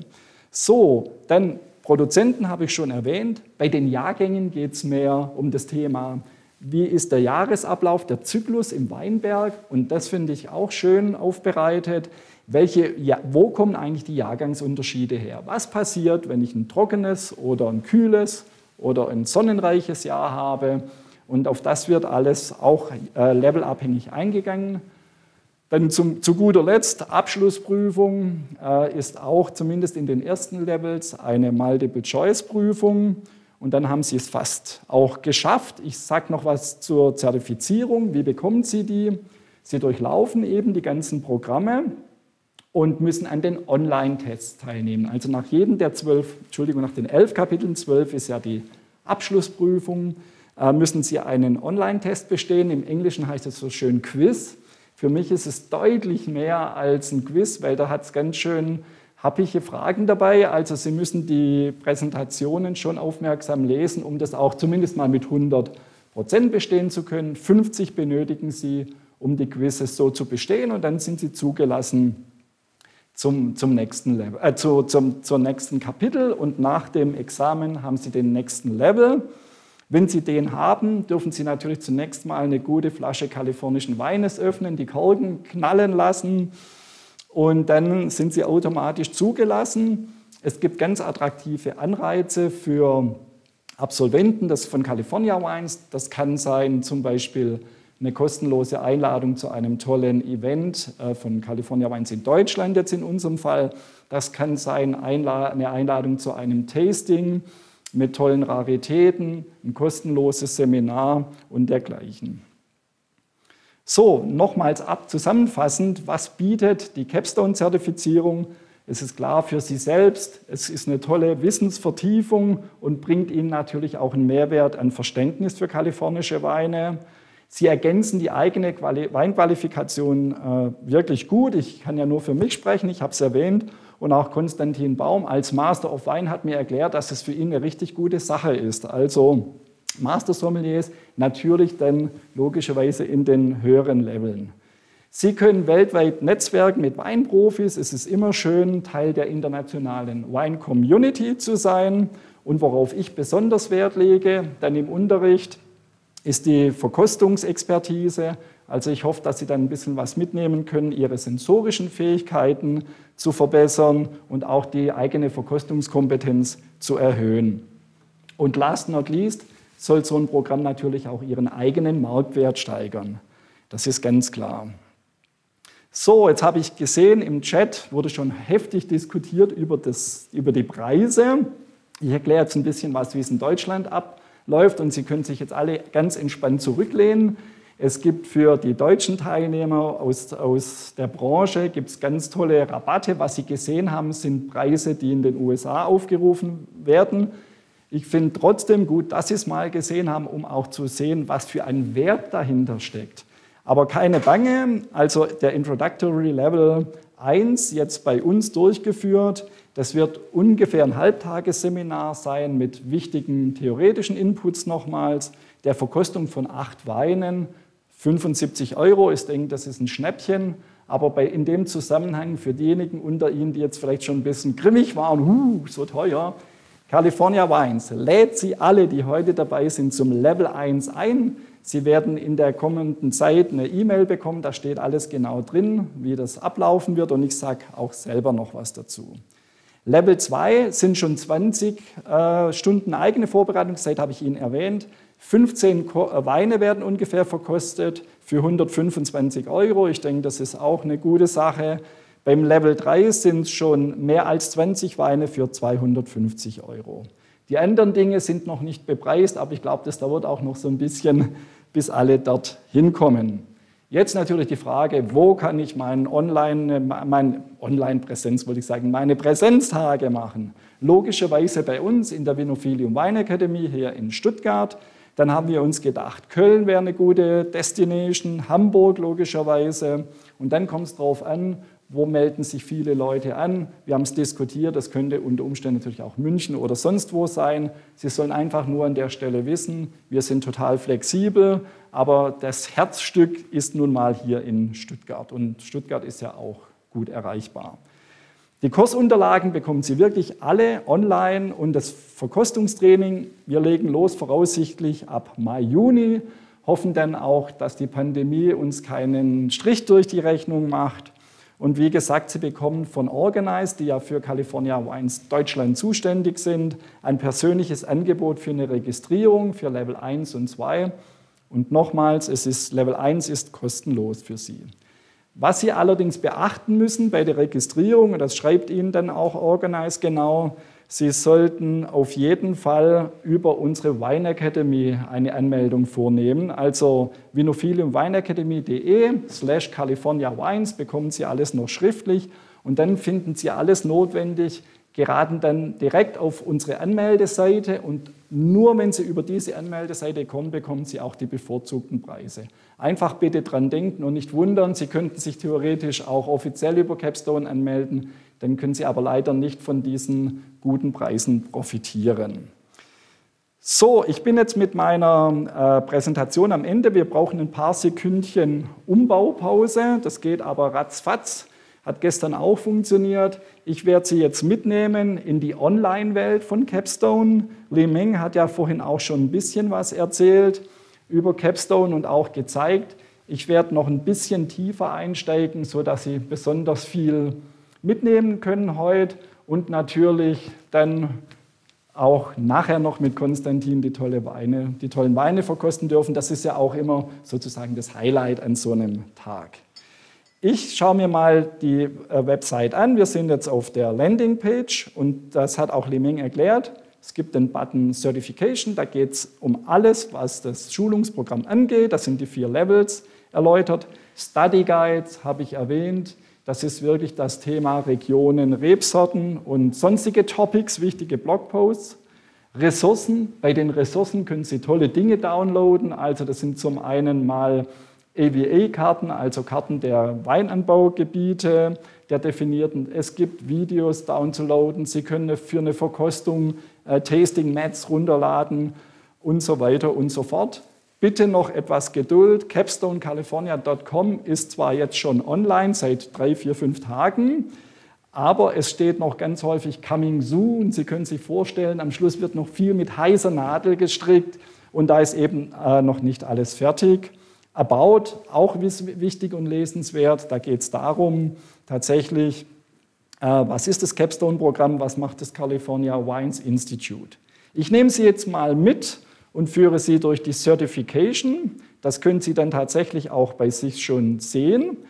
So, dann Produzenten habe ich schon erwähnt. Bei den Jahrgängen geht es mehr um das Thema, wie ist der Jahresablauf, der Zyklus im Weinberg. Und das finde ich auch schön aufbereitet. Welche, ja, wo kommen eigentlich die Jahrgangsunterschiede her? Was passiert, wenn ich ein trockenes oder ein kühles oder ein sonnenreiches Jahr habe? Und auf das wird alles auch äh, levelabhängig eingegangen. Dann zum, zu guter Letzt, Abschlussprüfung äh, ist auch zumindest in den ersten Levels eine Multiple-Choice-Prüfung. Und dann haben Sie es fast auch geschafft. Ich sage noch was zur Zertifizierung. Wie bekommen Sie die? Sie durchlaufen eben die ganzen Programme und müssen an den Online-Tests teilnehmen. Also nach jedem der zwölf, Entschuldigung, nach den elf Kapiteln, zwölf ist ja die Abschlussprüfung, äh, müssen Sie einen Online-Test bestehen. Im Englischen heißt es so schön Quiz. Für mich ist es deutlich mehr als ein Quiz, weil da hat es ganz schön happige Fragen dabei. Also Sie müssen die Präsentationen schon aufmerksam lesen, um das auch zumindest mal mit hundert Prozent bestehen zu können. fünfzig benötigen Sie, um die Quizzes so zu bestehen und dann sind Sie zugelassen zum, zum nächsten Level, äh, zu, zum, zur nächsten Kapitel und nach dem Examen haben Sie den nächsten Level. Wenn Sie den haben, dürfen Sie natürlich zunächst mal eine gute Flasche kalifornischen Weines öffnen, die Korken knallen lassen und dann sind Sie automatisch zugelassen. Es gibt ganz attraktive Anreize für Absolventen das von California Wines. Das kann sein zum Beispiel eine kostenlose Einladung zu einem tollen Event von California Wines in Deutschland jetzt in unserem Fall. Das kann sein eine Einladung zu einem Tasting mit tollen Raritäten, ein kostenloses Seminar und dergleichen. So, nochmals ab zusammenfassend, was bietet die Capstone-Zertifizierung? Es ist klar für Sie selbst, es ist eine tolle Wissensvertiefung und bringt Ihnen natürlich auch einen Mehrwert an Verständnis für kalifornische Weine. Sie ergänzen die eigene Weinqualifikation äh, wirklich gut. Ich kann ja nur für mich sprechen, ich habe es erwähnt. Und auch Konstantin Baum als Master of Wine hat mir erklärt, dass es für ihn eine richtig gute Sache ist. Also Master Sommeliers natürlich dann logischerweise in den höheren Leveln. Sie können weltweit netzwerken mit Weinprofis. Es ist immer schön, Teil der internationalen Wine-Community zu sein. Und worauf ich besonders Wert lege, dann im Unterricht, ist die Verkostungsexpertise. Also ich hoffe, dass Sie dann ein bisschen was mitnehmen können, Ihre sensorischen Fähigkeiten zu verbessern und auch die eigene Verkostungskompetenz zu erhöhen. Und last not least soll so ein Programm natürlich auch Ihren eigenen Marktwert steigern. Das ist ganz klar. So, jetzt habe ich gesehen, im Chat wurde schon heftig diskutiert über, das, über die Preise. Ich erkläre jetzt ein bisschen was, wie es in Deutschland abläuft und Sie können sich jetzt alle ganz entspannt zurücklehnen. Es gibt für die deutschen Teilnehmer aus, aus der Branche gibt's ganz tolle Rabatte. Was Sie gesehen haben, sind Preise, die in den U S A aufgerufen werden. Ich finde trotzdem gut, dass Sie es mal gesehen haben, um auch zu sehen, was für ein Wert dahinter steckt. Aber keine Bange, also der Introductory Level eins, jetzt bei uns durchgeführt, das wird ungefähr ein Halbtagesseminar sein mit wichtigen theoretischen Inputs nochmals, der Verkostung von acht Weinen, fünfundsiebzig Euro, ich denke, das ist ein Schnäppchen, aber bei, in dem Zusammenhang für diejenigen unter Ihnen, die jetzt vielleicht schon ein bisschen grimmig waren, huh, so teuer, California Wines lädt Sie alle, die heute dabei sind, zum Level eins ein. Sie werden in der kommenden Zeit eine E-Mail bekommen, da steht alles genau drin, wie das ablaufen wird und ich sage auch selber noch was dazu. Level zwei sind schon zwanzig äh, Stunden eigene Vorbereitungszeit, habe ich Ihnen erwähnt. fünfzehn Weine werden ungefähr verkostet für hundertfünfundzwanzig Euro. Ich denke, das ist auch eine gute Sache. Beim Level drei sind es schon mehr als zwanzig Weine für zweihundertfünfzig Euro. Die anderen Dinge sind noch nicht bepreist, aber ich glaube, das dauert auch noch so ein bisschen, bis alle dort hinkommen. Jetzt natürlich die Frage, wo kann ich mein Online, meine Online-Präsenz, wollte ich sagen, meine Präsenztage machen? Logischerweise bei uns in der Vinophilium Wine Academy hier in Stuttgart. Dann haben wir uns gedacht, Köln wäre eine gute Destination, Hamburg logischerweise. Und dann kommt es darauf an, wo melden sich viele Leute an. Wir haben es diskutiert, das könnte unter Umständen natürlich auch München oder sonst wo sein. Sie sollen einfach nur an der Stelle wissen, wir sind total flexibel, aber das Herzstück ist nun mal hier in Stuttgart. Und Stuttgart ist ja auch gut erreichbar. Die Kursunterlagen bekommen Sie wirklich alle online und das Verkostungstraining, wir legen los voraussichtlich ab Mai, Juni, hoffen dann auch, dass die Pandemie uns keinen Strich durch die Rechnung macht. Und wie gesagt, Sie bekommen von Organize, die ja für California Wines Deutschland zuständig sind, ein persönliches Angebot für eine Registrierung für Level eins und zwei. Und nochmals, es ist, Level eins ist kostenlos für Sie. Was Sie allerdings beachten müssen bei der Registrierung, und das schreibt Ihnen dann auch Organize genau, Sie sollten auf jeden Fall über unsere Wine Academy eine Anmeldung vornehmen. Also vinophilium wine academy punkt de slash California Wines bekommen Sie alles noch schriftlich und dann finden Sie alles notwendig, geraten dann direkt auf unsere Anmeldeseite und nur wenn Sie über diese Anmeldeseite kommen, bekommen Sie auch die bevorzugten Preise. Einfach bitte dran denken und nicht wundern, Sie könnten sich theoretisch auch offiziell über Capstone anmelden, dann können Sie aber leider nicht von diesen guten Preisen profitieren. So, ich bin jetzt mit meiner äh, Präsentation am Ende. Wir brauchen ein paar Sekündchen Umbaupause, das geht aber ratzfatz. Hat gestern auch funktioniert. Ich werde Sie jetzt mitnehmen in die Online-Welt von Capstone. Li Meng hat ja vorhin auch schon ein bisschen was erzählt über Capstone und auch gezeigt. Ich werde noch ein bisschen tiefer einsteigen, sodass Sie besonders viel mitnehmen können heute und natürlich dann auch nachher noch mit Konstantin die, tolle Weine, die tollen Weine verkosten dürfen. Das ist ja auch immer sozusagen das Highlight an so einem Tag. Ich schaue mir mal die Website an. Wir sind jetzt auf der Landingpage und das hat auch Li Meng erklärt. Es gibt den Button Certification, da geht es um alles, was das Schulungsprogramm angeht. Das sind die vier Levels erläutert. Study Guides habe ich erwähnt. Das ist wirklich das Thema Regionen, Rebsorten und sonstige Topics, wichtige Blogposts. Ressourcen, bei den Ressourcen können Sie tolle Dinge downloaden. Also das sind zum einen mal A V A-Karten, also Karten der Weinanbaugebiete, der definierten. Es gibt Videos downzuladen, Sie können für eine Verkostung äh, Tasting-Mats runterladen und so weiter und so fort. Bitte noch etwas Geduld. capstone california punkt com ist zwar jetzt schon online seit drei, vier, fünf Tagen, aber es steht noch ganz häufig Coming Soon. Sie können sich vorstellen, am Schluss wird noch viel mit heißer Nadel gestrickt und da ist eben äh, noch nicht alles fertig. About, auch wichtig und lesenswert, da geht es darum, tatsächlich, äh, was ist das Capstone-Programm, was macht das California Wines Institute. Ich nehme Sie jetzt mal mit und führe Sie durch die Certification. Das können Sie dann tatsächlich auch bei sich schon sehen.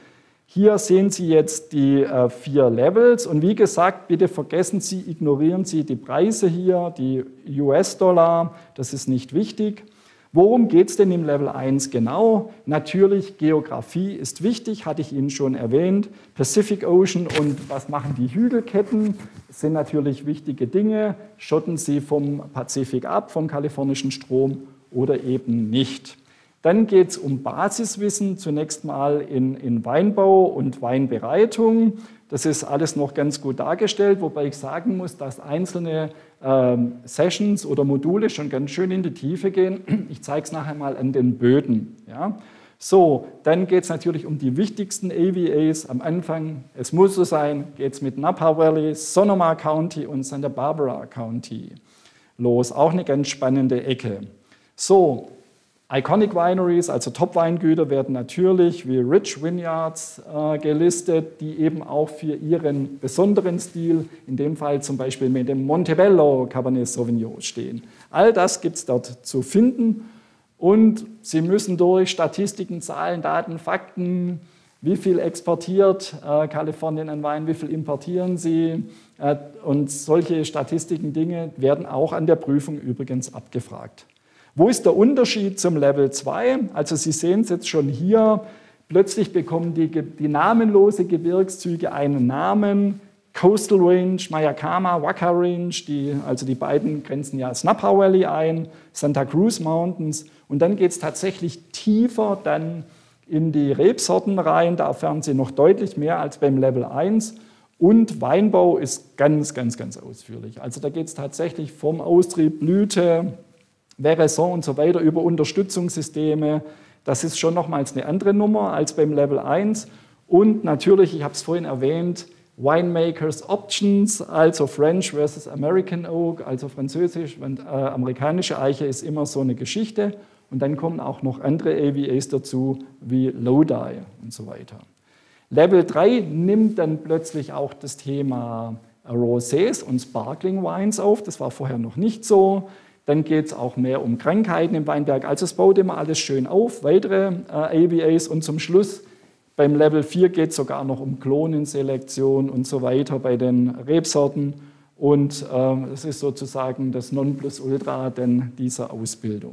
Hier sehen Sie jetzt die äh, vier Levels und wie gesagt, bitte vergessen Sie, ignorieren Sie die Preise hier, die U S-Dollar, das ist nicht wichtig. Worum geht es denn im Level eins genau? Natürlich, Geografie ist wichtig, hatte ich Ihnen schon erwähnt. Pacific Ocean und was machen die Hügelketten? Das sind natürlich wichtige Dinge. Schotten sie vom Pazifik ab, vom kalifornischen Strom oder eben nicht. Dann geht es um Basiswissen, zunächst mal in, in Weinbau und Weinbereitung. Das ist alles noch ganz gut dargestellt, wobei ich sagen muss, dass einzelne ähm, Sessions oder Module schon ganz schön in die Tiefe gehen. Ich zeige es nachher mal an den Böden. Ja. So, dann geht es natürlich um die wichtigsten A V As. Am Anfang, es muss so sein, geht es mit Napa Valley, Sonoma County und Santa Barbara County los. Auch eine ganz spannende Ecke. So, Iconic Wineries, also Top-Weingüter, werden natürlich wie Rich Vineyards äh, gelistet, die eben auch für ihren besonderen Stil, in dem Fall zum Beispiel mit dem Montebello Cabernet Sauvignon stehen. All das gibt es dort zu finden und Sie müssen durch Statistiken, Zahlen, Daten, Fakten, wie viel exportiert äh, Kalifornien an Wein, wie viel importieren Sie äh, und solche Statistiken, Dinge werden auch an der Prüfung übrigens abgefragt. Wo ist der Unterschied zum Level zwei? Also Sie sehen es jetzt schon hier, plötzlich bekommen die, die namenlose Gebirgszüge einen Namen. Coastal Range, Mayakama, Waka Range, die, also die beiden grenzen ja das Napa Valley ein, Santa Cruz Mountains. Und dann geht es tatsächlich tiefer dann in die Rebsorten rein, da erfahren Sie noch deutlich mehr als beim Level eins. Und Weinbau ist ganz, ganz, ganz ausführlich. Also da geht es tatsächlich vom Austrieb, Blüte, Veraison und so weiter über Unterstützungssysteme. Das ist schon nochmals eine andere Nummer als beim Level eins. Und natürlich, ich habe es vorhin erwähnt, Winemakers Options, also French versus American Oak, also französisch und äh, amerikanische Eiche ist immer so eine Geschichte. Und dann kommen auch noch andere A V As dazu, wie Lodi und so weiter. Level drei nimmt dann plötzlich auch das Thema Rosés und Sparkling Wines auf. Das war vorher noch nicht so. Dann geht es auch mehr um Krankheiten im Weinberg. Also es baut immer alles schön auf, weitere äh, A V As. Und zum Schluss beim Level vier geht es sogar noch um Klonenselektion und so weiter bei den Rebsorten. Und äh, es ist sozusagen das Nonplusultra denn dieser Ausbildung.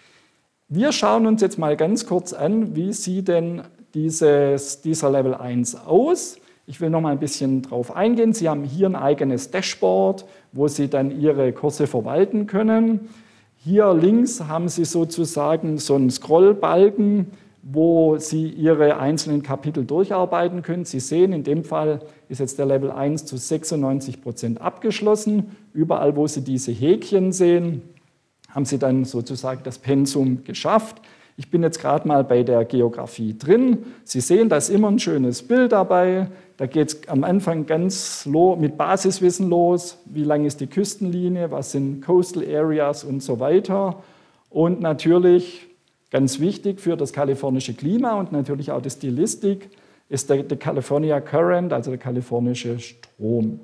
Wir schauen uns jetzt mal ganz kurz an, wie sieht denn dieses, dieser Level eins aus. Ich will noch mal ein bisschen drauf eingehen. Sie haben hier ein eigenes Dashboard, wo Sie dann Ihre Kurse verwalten können. Hier links haben Sie sozusagen so einen Scrollbalken, wo Sie Ihre einzelnen Kapitel durcharbeiten können. Sie sehen, in dem Fall ist jetzt der Level eins zu sechsundneunzig Prozent abgeschlossen. Überall, wo Sie diese Häkchen sehen, haben Sie dann sozusagen das Pensum geschafft. Ich bin jetzt gerade mal bei der Geografie drin. Sie sehen, da ist immer ein schönes Bild dabei. Da geht es am Anfang ganz mit Basiswissen los. Wie lang ist die Küstenlinie? Was sind Coastal Areas und so weiter? Und natürlich, ganz wichtig für das kalifornische Klima und natürlich auch die Stilistik, ist der, der California Current, also der kalifornische Strom.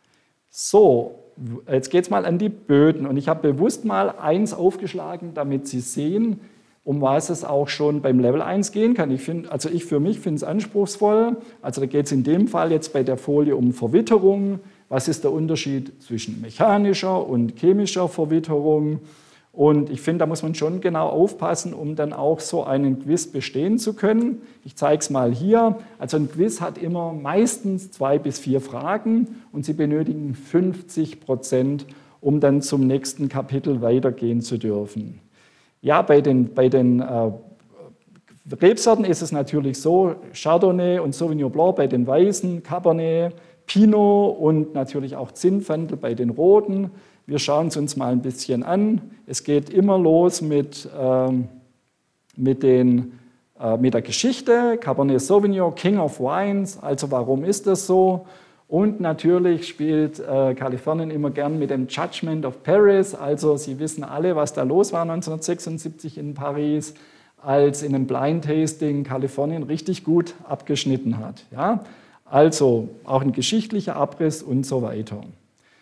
So, jetzt geht es mal an die Böden. Und ich habe bewusst mal eins aufgeschlagen, damit Sie sehen, um was es auch schon beim Level eins gehen kann. Ich find, also ich für mich finde es anspruchsvoll. Also da geht es in dem Fall jetzt bei der Folie um Verwitterung. Was ist der Unterschied zwischen mechanischer und chemischer Verwitterung? Und ich finde, da muss man schon genau aufpassen, um dann auch so einen Quiz bestehen zu können. Ich zeige es mal hier. Also ein Quiz hat immer meistens zwei bis vier Fragen und Sie benötigen fünfzig Prozent, um dann zum nächsten Kapitel weitergehen zu dürfen. Ja, bei den, bei den äh, Rebsorten ist es natürlich so, Chardonnay und Sauvignon Blanc bei den Weißen, Cabernet, Pinot und natürlich auch Zinfandel bei den Roten. Wir schauen es uns mal ein bisschen an. Es geht immer los mit, ähm, mit, den, äh, mit der Geschichte, Cabernet Sauvignon, King of Wines, also warum ist das so? Und natürlich spielt äh, Kalifornien immer gern mit dem Judgment of Paris. Also Sie wissen alle, was da los war neunzehnhundertsechsundsiebzig in Paris, als in einem Blind Tasting Kalifornien richtig gut abgeschnitten hat. Ja? Also auch ein geschichtlicher Abriss und so weiter.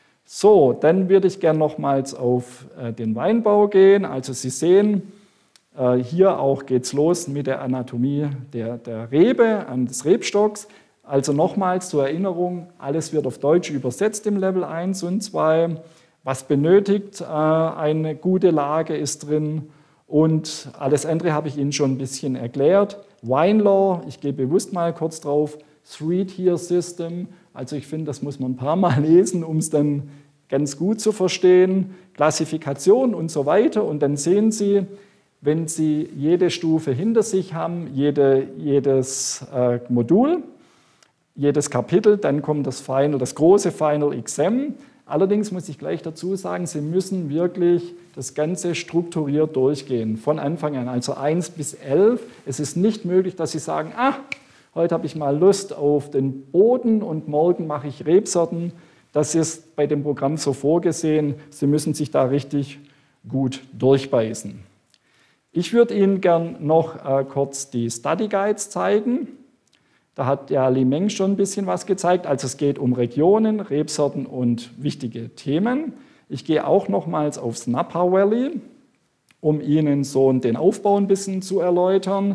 So, dann würde ich gern nochmals auf äh, den Weinbau gehen. Also Sie sehen, Hier auch geht es los mit der Anatomie der, der Rebe, des Rebstocks. Also nochmals zur Erinnerung, alles wird auf Deutsch übersetzt im Level eins und zwei. Was benötigt eine gute Lage ist drin und alles andere habe ich Ihnen schon ein bisschen erklärt. Wine Law, ich gehe bewusst mal kurz drauf, Three-Tier-System, also ich finde, das muss man ein paar Mal lesen, um es dann ganz gut zu verstehen. Klassifikation und so weiter und dann sehen Sie, wenn Sie jede Stufe hinter sich haben, jede, jedes äh, Modul, jedes Kapitel, dann kommt das Final, das große Final Exam. Allerdings muss ich gleich dazu sagen, Sie müssen wirklich das Ganze strukturiert durchgehen, von Anfang an, also eins bis elf. Es ist nicht möglich, dass Sie sagen, ah, heute habe ich mal Lust auf den Boden und morgen mache ich Rebsorten. Das ist bei dem Programm so vorgesehen. Sie müssen sich da richtig gut durchbeißen. Ich würde Ihnen gern noch äh, kurz die Study Guides zeigen. Da hat ja Li Meng schon ein bisschen was gezeigt. Also es geht um Regionen, Rebsorten und wichtige Themen. Ich gehe auch nochmals aufs Napa Valley, um Ihnen so den Aufbau ein bisschen zu erläutern.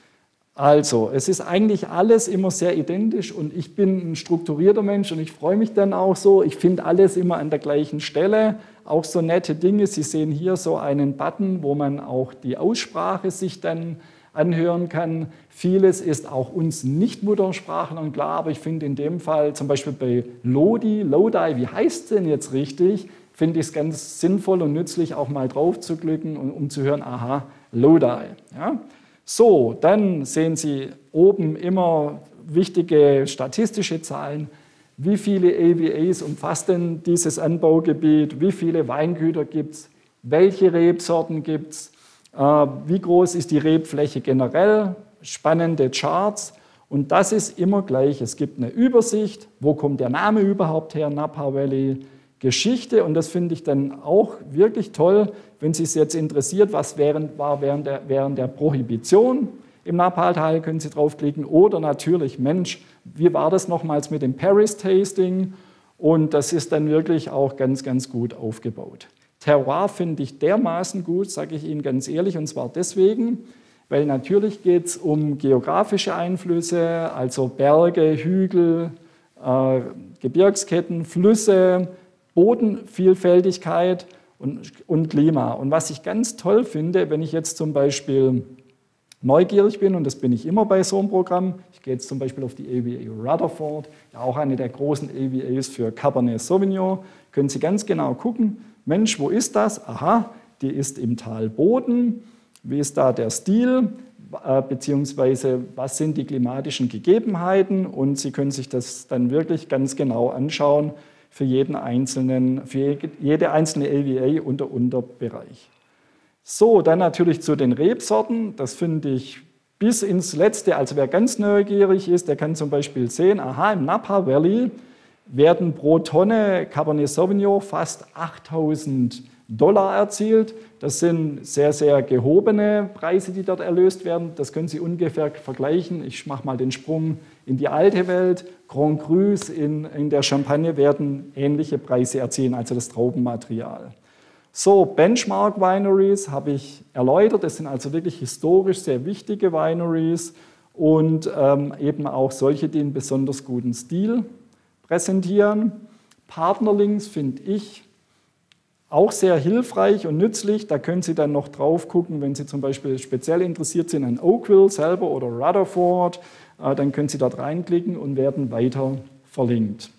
Also, es ist eigentlich alles immer sehr identisch und ich bin ein strukturierter Mensch und ich freue mich dann auch so. Ich finde alles immer an der gleichen Stelle, auch so nette Dinge. Sie sehen hier so einen Button, wo man auch die Aussprache sich dann anhören kann. Vieles ist auch uns Nicht-Muttersprachlern klar, aber ich finde in dem Fall zum Beispiel bei Lodi, Lodi, wie heißt es denn jetzt richtig, finde ich es ganz sinnvoll und nützlich, auch mal drauf zu klicken, um zu hören, aha, Lodi. Ja? So, dann sehen Sie oben immer wichtige statistische Zahlen. Wie viele A V As umfasst denn dieses Anbaugebiet? Wie viele Weingüter gibt es? Welche Rebsorten gibt es? Wie groß ist die Rebfläche generell? Spannende Charts. Und das ist immer gleich. Es gibt eine Übersicht. Wo kommt der Name überhaupt her? Napa Valley. Geschichte. Und das finde ich dann auch wirklich toll, wenn Sie es jetzt interessiert, was während, war während der, während der Prohibition im Napa-Tal, können Sie draufklicken. Oder natürlich, Mensch, wie war das nochmals mit dem Paris-Tasting? Und das ist dann wirklich auch ganz, ganz gut aufgebaut. Terroir finde ich dermaßen gut, sage ich Ihnen ganz ehrlich, und zwar deswegen, weil natürlich geht es um geografische Einflüsse, also Berge, Hügel, äh, Gebirgsketten, Flüsse, Bodenvielfältigkeit und, und Klima. Und was ich ganz toll finde, wenn ich jetzt zum Beispiel neugierig bin, und das bin ich immer bei so einem Programm, ich gehe jetzt zum Beispiel auf die A V A Rutherford, ja auch eine der großen A V As für Cabernet Sauvignon, können Sie ganz genau gucken, Mensch, wo ist das? Aha, die ist im Tal Boden. Wie ist da der Stil? Äh, beziehungsweise was sind die klimatischen Gegebenheiten? Und Sie können sich das dann wirklich ganz genau anschauen, für jeden einzelnen, für jede einzelne A V A und der Unterbereich. So, dann natürlich zu den Rebsorten. Das finde ich bis ins Letzte, also wer ganz neugierig ist, der kann zum Beispiel sehen, aha, im Napa Valley werden pro Tonne Cabernet Sauvignon fast achttausend Dollar erzielt. Das sind sehr, sehr gehobene Preise, die dort erlöst werden. Das können Sie ungefähr vergleichen. Ich mache mal den Sprung in die alte Welt. Grand Crus in, in der Champagne werden ähnliche Preise erzielen, also das Traubenmaterial. So, Benchmark Wineries habe ich erläutert. Das sind also wirklich historisch sehr wichtige Wineries und ähm, eben auch solche, die einen besonders guten Stil präsentieren. Partnerlinks finde ich auch sehr hilfreich und nützlich. Da können Sie dann noch drauf gucken, wenn Sie zum Beispiel speziell interessiert sind an Oakville selber oder Rutherford, äh, dann können Sie dort reinklicken und werden weiter verlinkt.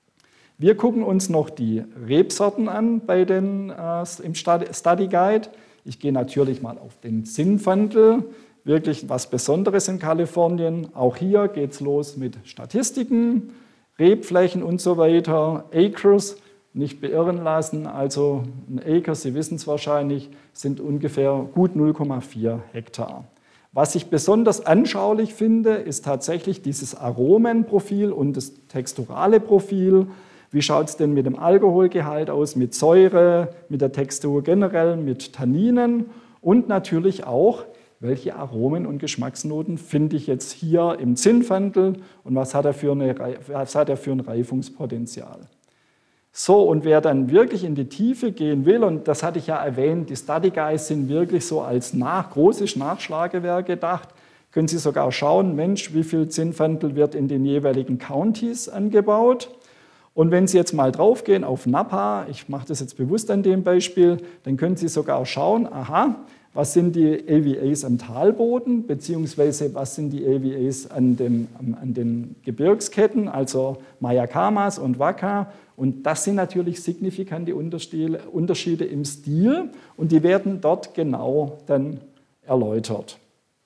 Wir gucken uns noch die Rebsorten an bei den, äh, im Study Guide. Ich gehe natürlich mal auf den Zinfandel, wirklich was Besonderes in Kalifornien. Auch hier geht es los mit Statistiken, Rebflächen und so weiter, Acres, nicht beirren lassen. Also ein Acre, Sie wissen es wahrscheinlich, sind ungefähr gut null Komma vier Hektar. Was ich besonders anschaulich finde, ist tatsächlich dieses Aromenprofil und das texturale Profil. Wie schaut es denn mit dem Alkoholgehalt aus, mit Säure, mit der Textur generell, mit Tanninen und natürlich auch, welche Aromen und Geschmacksnoten finde ich jetzt hier im Zinfandel und was hat er für, eine, was hat er für ein Reifungspotenzial. So, und wer dann wirklich in die Tiefe gehen will, und das hatte ich ja erwähnt, die Study Guides sind wirklich so als nach, großes Nachschlagewerk gedacht, können Sie sogar schauen, Mensch, wie viel Zinfandel wird in den jeweiligen Countys angebaut. Und wenn Sie jetzt mal draufgehen auf Napa, ich mache das jetzt bewusst an dem Beispiel, dann können Sie sogar schauen, aha, was sind die L V As am Talboden, beziehungsweise was sind die L V As an, dem, an den Gebirgsketten, also Mayacamas und Waka. Und das sind natürlich signifikante Unterschiede im Stil und die werden dort genau dann erläutert.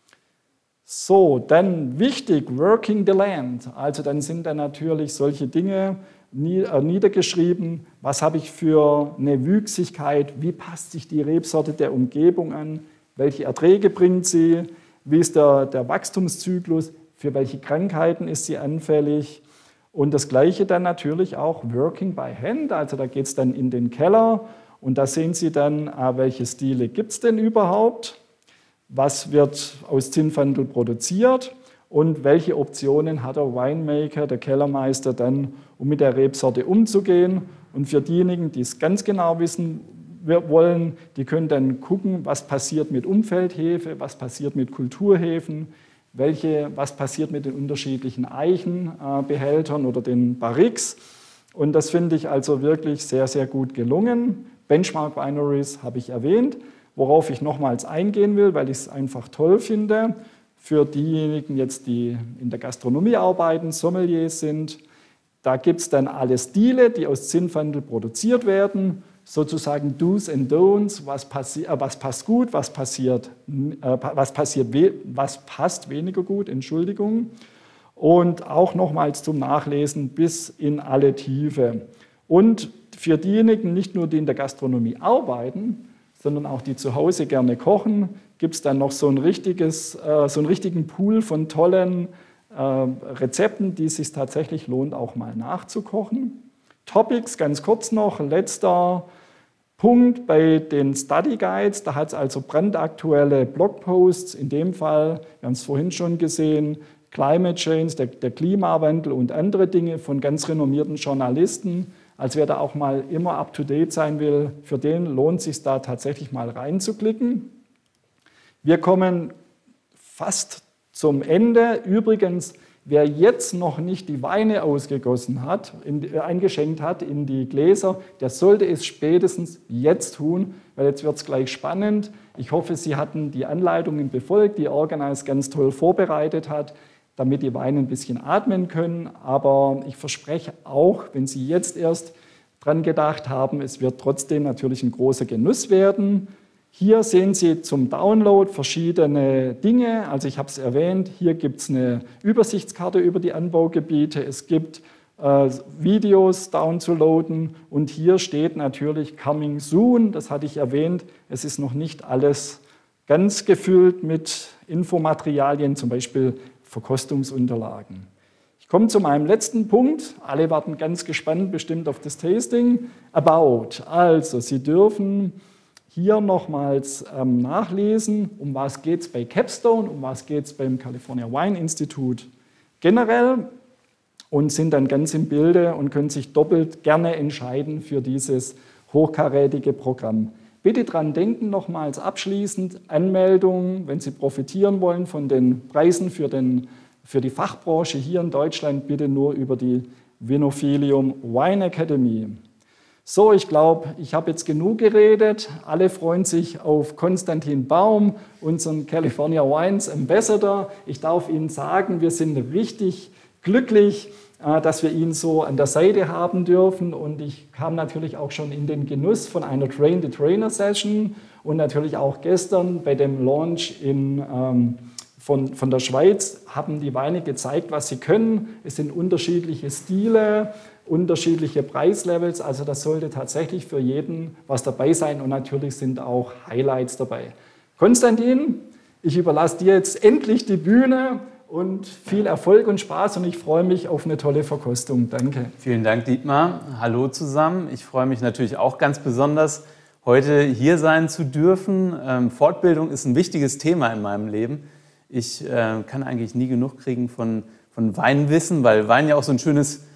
So, dann wichtig, working the land. Also dann sind da natürlich solche Dinge niedergeschrieben, was habe ich für eine Wüchsigkeit, wie passt sich die Rebsorte der Umgebung an, welche Erträge bringt sie, wie ist der, der Wachstumszyklus, für welche Krankheiten ist sie anfällig und das Gleiche dann natürlich auch working by hand, also da geht es dann in den Keller und da sehen Sie dann, welche Stile gibt es denn überhaupt, was wird aus Zinfandel produziert und welche Optionen hat der Winemaker, der Kellermeister dann, um mit der Rebsorte umzugehen. Und für diejenigen, die es ganz genau wissen wollen, die können dann gucken, was passiert mit Umfeldhefe, was passiert mit Kulturhefen, welche, was passiert mit den unterschiedlichen Eichenbehältern oder den Barriques. Und das finde ich also wirklich sehr, sehr gut gelungen. Benchmark Wineries habe ich erwähnt, worauf ich nochmals eingehen will, weil ich es einfach toll finde. Für diejenigen jetzt, die in der Gastronomie arbeiten, Sommeliers sind, da gibt es dann alle Stile, die aus Zinfandel produziert werden, sozusagen Do's and Don'ts, was, passi- äh, was passt gut, was passiert, äh, was, passiert was passt weniger gut, Entschuldigung. Und auch nochmals zum Nachlesen bis in alle Tiefe. Und für diejenigen, nicht nur die in der Gastronomie arbeiten, sondern auch die zu Hause gerne kochen, gibt es dann noch so, ein richtiges, äh, so einen richtigen Pool von tollen äh, Rezepten, die es sich tatsächlich lohnt, auch mal nachzukochen. Topics, ganz kurz noch, letzter Punkt bei den Study Guides, da hat es also brandaktuelle Blogposts, in dem Fall, wir haben es vorhin schon gesehen, Climate Change, der, der Klimawandel und andere Dinge von ganz renommierten Journalisten. Also wer da auch mal immer up-to-date sein will, für den lohnt es sich da tatsächlich mal reinzuklicken. Wir kommen fast zum Ende. Übrigens, wer jetzt noch nicht die Weine ausgegossen hat, in, äh, eingeschenkt hat in die Gläser, der sollte es spätestens jetzt tun, weil jetzt wird es gleich spannend. Ich hoffe, Sie hatten die Anleitungen befolgt, die Organize ganz toll vorbereitet hat, damit die Weine ein bisschen atmen können. Aber ich verspreche auch, wenn Sie jetzt erst dran gedacht haben, es wird trotzdem natürlich ein großer Genuss werden. Hier sehen Sie zum Download verschiedene Dinge. Also ich habe es erwähnt, hier gibt es eine Übersichtskarte über die Anbaugebiete. Es gibt äh, Videos downzuladen und hier steht natürlich Coming Soon. Das hatte ich erwähnt. Es ist noch nicht alles ganz gefüllt mit Infomaterialien, zum Beispiel Verkostungsunterlagen. Ich komme zu meinem letzten Punkt. Alle warten ganz gespannt bestimmt auf das Tasting. About. Also Sie dürfen hier nochmals ähm, nachlesen, um was geht es bei Capstone, um was geht es beim California Wine Institute generell und sind dann ganz im Bilde und können sich doppelt gerne entscheiden für dieses hochkarätige Programm. Bitte dran denken, nochmals abschließend, Anmeldung, wenn Sie profitieren wollen von den Preisen für, den, für die Fachbranche hier in Deutschland, bitte nur über die Vinophilium Wine Academy. So, ich glaube, ich habe jetzt genug geredet. Alle freuen sich auf Konstantin Baum, unseren California Wines Ambassador. Ich darf Ihnen sagen, wir sind richtig glücklich, dass wir ihn so an der Seite haben dürfen. Und ich kam natürlich auch schon in den Genuss von einer Train-the-Trainer-Session und natürlich auch gestern bei dem Launch in, ähm, von, von der Schweiz haben die Weine gezeigt, was sie können. Es sind unterschiedliche Stile, unterschiedliche Preislevels, also das sollte tatsächlich für jeden was dabei sein und natürlich sind auch Highlights dabei. Konstantin, ich überlasse dir jetzt endlich die Bühne und viel Erfolg und Spaß und ich freue mich auf eine tolle Verkostung. Danke. Vielen Dank, Dietmar. Hallo zusammen. Ich freue mich natürlich auch ganz besonders, heute hier sein zu dürfen. Ähm, Fortbildung ist ein wichtiges Thema in meinem Leben. Ich äh, kann eigentlich nie genug kriegen von, von Weinwissen, weil Wein ja auch so ein schönes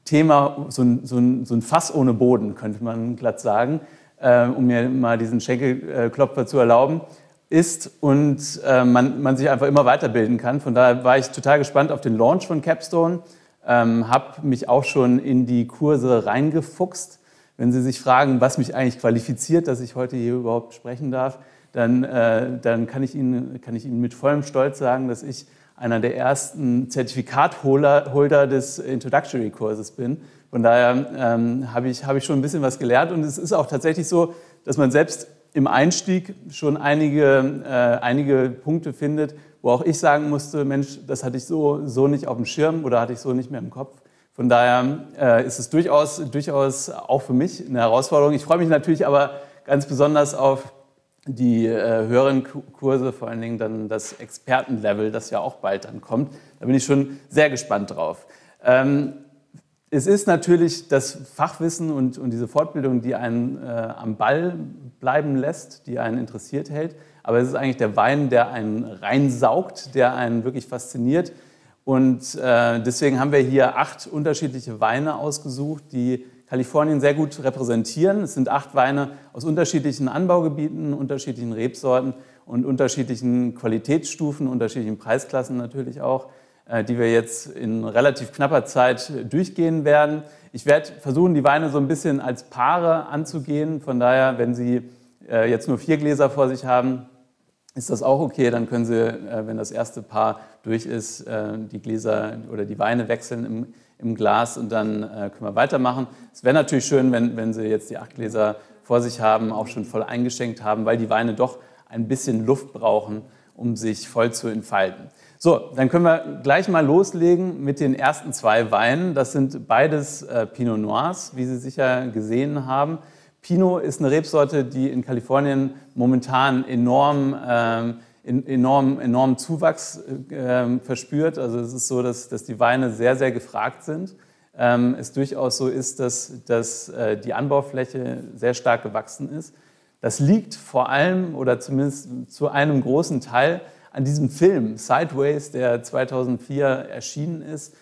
Thema, so ein, so ein, so ein Fass ohne Boden, könnte man glatt sagen, äh, um mir mal diesen Schenkelklopfer zu erlauben, ist und äh, man, man sich einfach immer weiterbilden kann. Von daher war ich total gespannt auf den Launch von Capstone, ähm, habe mich auch schon in die Kurse reingefuchst. Wenn Sie sich fragen, was mich eigentlich qualifiziert, dass ich heute hier überhaupt sprechen darf, dann, äh, dann kann ich Ihnen, kann ich Ihnen mit vollem Stolz sagen, dass ich einer der ersten Zertifikatholder des Introductory-Kurses bin. Von daher ähm, habe ich, hab ich schon ein bisschen was gelernt und es ist auch tatsächlich so, dass man selbst im Einstieg schon einige, äh, einige Punkte findet, wo auch ich sagen musste, Mensch, das hatte ich so, so nicht auf dem Schirm oder hatte ich so nicht mehr im Kopf. Von daher äh, ist es durchaus, durchaus auch für mich eine Herausforderung. Ich freue mich natürlich aber ganz besonders auf die äh, höheren Kurse, vor allen Dingen dann das Expertenlevel, das ja auch bald dann kommt. Da bin ich schon sehr gespannt drauf. Ähm, es ist natürlich das Fachwissen und, und diese Fortbildung, die einen äh, am Ball bleiben lässt, die einen interessiert hält. Aber es ist eigentlich der Wein, der einen reinsaugt, der einen wirklich fasziniert. Und äh, deswegen haben wir hier acht unterschiedliche Weine ausgesucht, die Kalifornien sehr gut repräsentieren. Es sind acht Weine aus unterschiedlichen Anbaugebieten, unterschiedlichen Rebsorten und unterschiedlichen Qualitätsstufen, unterschiedlichen Preisklassen natürlich auch, äh, die wir jetzt in relativ knapper Zeit durchgehen werden. Ich werde versuchen, die Weine so ein bisschen als Paare anzugehen. Von daher, wenn Sie äh, jetzt nur vier Gläser vor sich haben, ist das auch okay, dann können Sie, äh, wenn das erste Paar durch ist, äh, die Gläser oder die Weine wechseln im, im Glas und dann äh, können wir weitermachen. Es wäre natürlich schön, wenn, wenn Sie jetzt die acht Gläser vor sich haben, auch schon voll eingeschenkt haben, weil die Weine doch ein bisschen Luft brauchen, um sich voll zu entfalten. So, dann können wir gleich mal loslegen mit den ersten zwei Weinen. Das sind beides äh, Pinot Noirs, wie Sie sicher gesehen haben. Pinot ist eine Rebsorte, die in Kalifornien momentan enorm, ähm, in, enorm, enorm Zuwachs äh, verspürt. Also es ist so, dass, dass die Weine sehr, sehr gefragt sind. Ähm, es durchaus so ist, dass, dass äh, die Anbaufläche sehr stark gewachsen ist. Das liegt vor allem oder zumindest zu einem großen Teil an diesem Film Sideways, der zweitausendvier erschienen ist,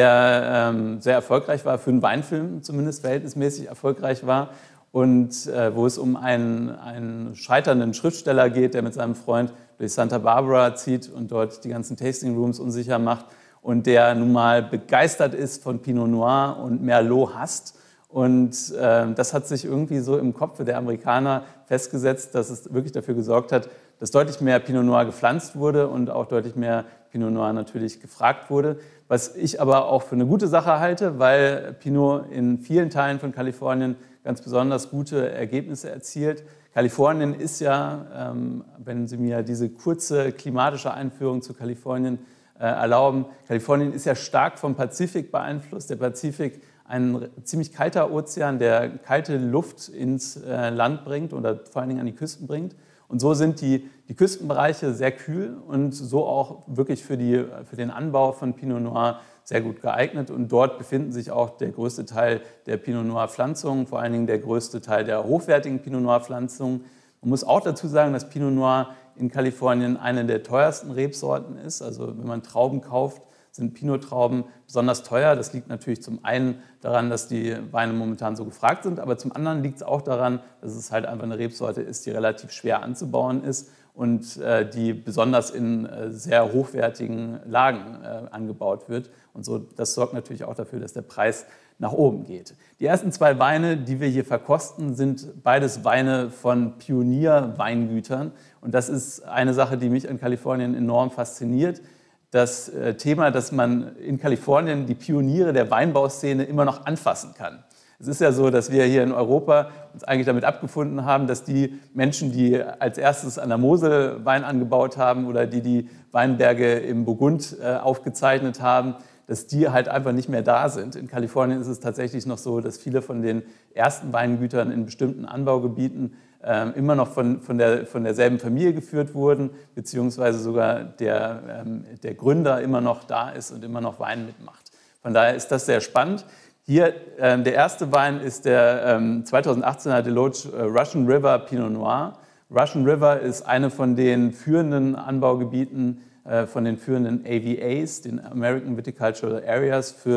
der ähm, sehr erfolgreich war, für einen Weinfilm zumindest verhältnismäßig erfolgreich war. Und äh, wo es um einen, einen scheiternden Schriftsteller geht, der mit seinem Freund durch Santa Barbara zieht und dort die ganzen Tasting Rooms unsicher macht und der nun mal begeistert ist von Pinot Noir und Merlot hasst. Und äh, das hat sich irgendwie so im Kopf der Amerikaner festgesetzt, dass es wirklich dafür gesorgt hat, dass deutlich mehr Pinot Noir gepflanzt wurde und auch deutlich mehr Pinot Noir natürlich gefragt wurde. Was ich aber auch für eine gute Sache halte, weil Pinot in vielen Teilen von Kalifornien ganz besonders gute Ergebnisse erzielt. Kalifornien ist ja, ähm, wenn Sie mir diese kurze klimatische Einführung zu Kalifornien äh, erlauben, Kalifornien ist ja stark vom Pazifik beeinflusst. Der Pazifik, ein ziemlich kalter Ozean, der kalte Luft ins äh, Land bringt oder vor allen Dingen an die Küsten bringt. Und so sind die, die Küstenbereiche sehr kühl und so auch wirklich für, die, für den Anbau von Pinot Noir sehr gut geeignet. Und dort befinden sich auch der größte Teil der Pinot Noir Pflanzungen, vor allen Dingen der größte Teil der hochwertigen Pinot Noir Pflanzungen. Man muss auch dazu sagen, dass Pinot Noir in Kalifornien eine der teuersten Rebsorten ist. Also wenn man Trauben kauft, sind Pinot-Trauben besonders teuer. Das liegt natürlich zum einen daran, dass die Weine momentan so gefragt sind, aber zum anderen liegt es auch daran, dass es halt einfach eine Rebsorte ist, die relativ schwer anzubauen ist und äh, die besonders in äh, sehr hochwertigen Lagen äh, angebaut wird. Und so, das sorgt natürlich auch dafür, dass der Preis nach oben geht. Die ersten zwei Weine, die wir hier verkosten, sind beides Weine von Pionierweingütern. Und das ist eine Sache, die mich in Kalifornien enorm fasziniert. Das äh, Thema, dass man in Kalifornien die Pioniere der Weinbauszene immer noch anfassen kann. Es ist ja so, dass wir hier in Europa uns eigentlich damit abgefunden haben, dass die Menschen, die als erstes an der Mosel Wein angebaut haben oder die die Weinberge im Burgund äh, aufgezeichnet haben, dass die halt einfach nicht mehr da sind. In Kalifornien ist es tatsächlich noch so, dass viele von den ersten Weingütern in bestimmten Anbaugebieten äh, immer noch von, von, der, von derselben Familie geführt wurden, beziehungsweise sogar der, ähm, der Gründer immer noch da ist und immer noch Wein mitmacht. Von daher ist das sehr spannend. Hier, äh, der erste Wein ist der ähm, zweitausendachtzeiner Deloge äh, Russian River Pinot Noir. Russian River ist eine von den führenden Anbaugebieten, äh, von den führenden A V As, den American Viticultural Areas, für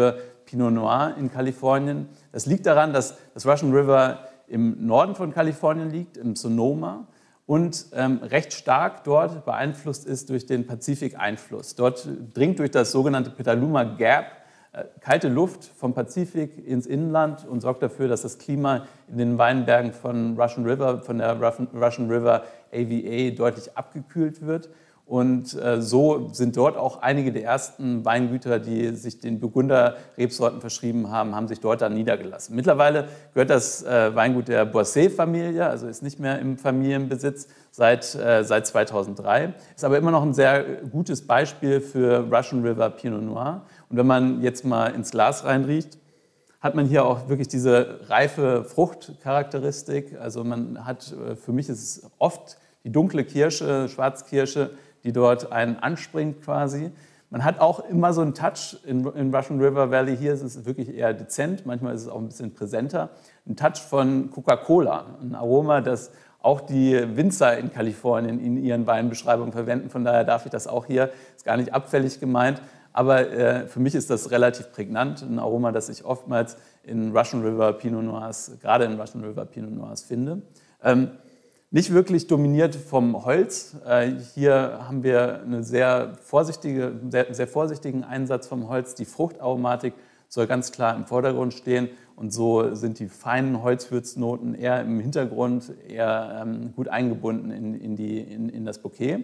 Pinot Noir in Kalifornien. Das liegt daran, dass das Russian River im Norden von Kalifornien liegt, im Sonoma, und ähm, recht stark dort beeinflusst ist durch den Pazifik-Einfluss. Dort dringt durch das sogenannte Petaluma Gap äh, kalte Luft vom Pazifik ins Inland und sorgt dafür, dass das Klima in den Weinbergen von Russian River, von der Russian River A V A deutlich abgekühlt wird. Und äh, so sind dort auch einige der ersten Weingüter, die sich den Burgunder-Rebsorten verschrieben haben, haben sich dort dann niedergelassen. Mittlerweile gehört das äh, Weingut der Boisset-Familie, also ist nicht mehr im Familienbesitz seit, äh, seit zweitausenddrei. Ist aber immer noch ein sehr gutes Beispiel für Russian River Pinot Noir. Und wenn man jetzt mal ins Glas reinriecht, hat man hier auch wirklich diese reife Fruchtcharakteristik. Also man hat, für mich ist es oft die dunkle Kirsche, Schwarzkirsche, die dort einen anspringt quasi. Man hat auch immer so einen Touch in, in Russian River Valley. Hier ist es wirklich eher dezent, manchmal ist es auch ein bisschen präsenter. Ein Touch von Coca-Cola, ein Aroma, das auch die Winzer in Kalifornien in ihren Weinbeschreibungen verwenden. Von daher darf ich das auch hier, ist gar nicht abfällig gemeint. Aber äh, für mich ist das relativ prägnant, ein Aroma, das ich oftmals in Russian River Pinot Noirs, gerade in Russian River Pinot Noirs finde. Ähm, Nicht wirklich dominiert vom Holz. Hier haben wir einen sehr, vorsichtige, sehr, sehr vorsichtigen Einsatz vom Holz. Die Fruchtaromatik soll ganz klar im Vordergrund stehen. Und so sind die feinen Holzwürznoten eher im Hintergrund, eher ähm, gut eingebunden in, in, die, in, in das Bouquet.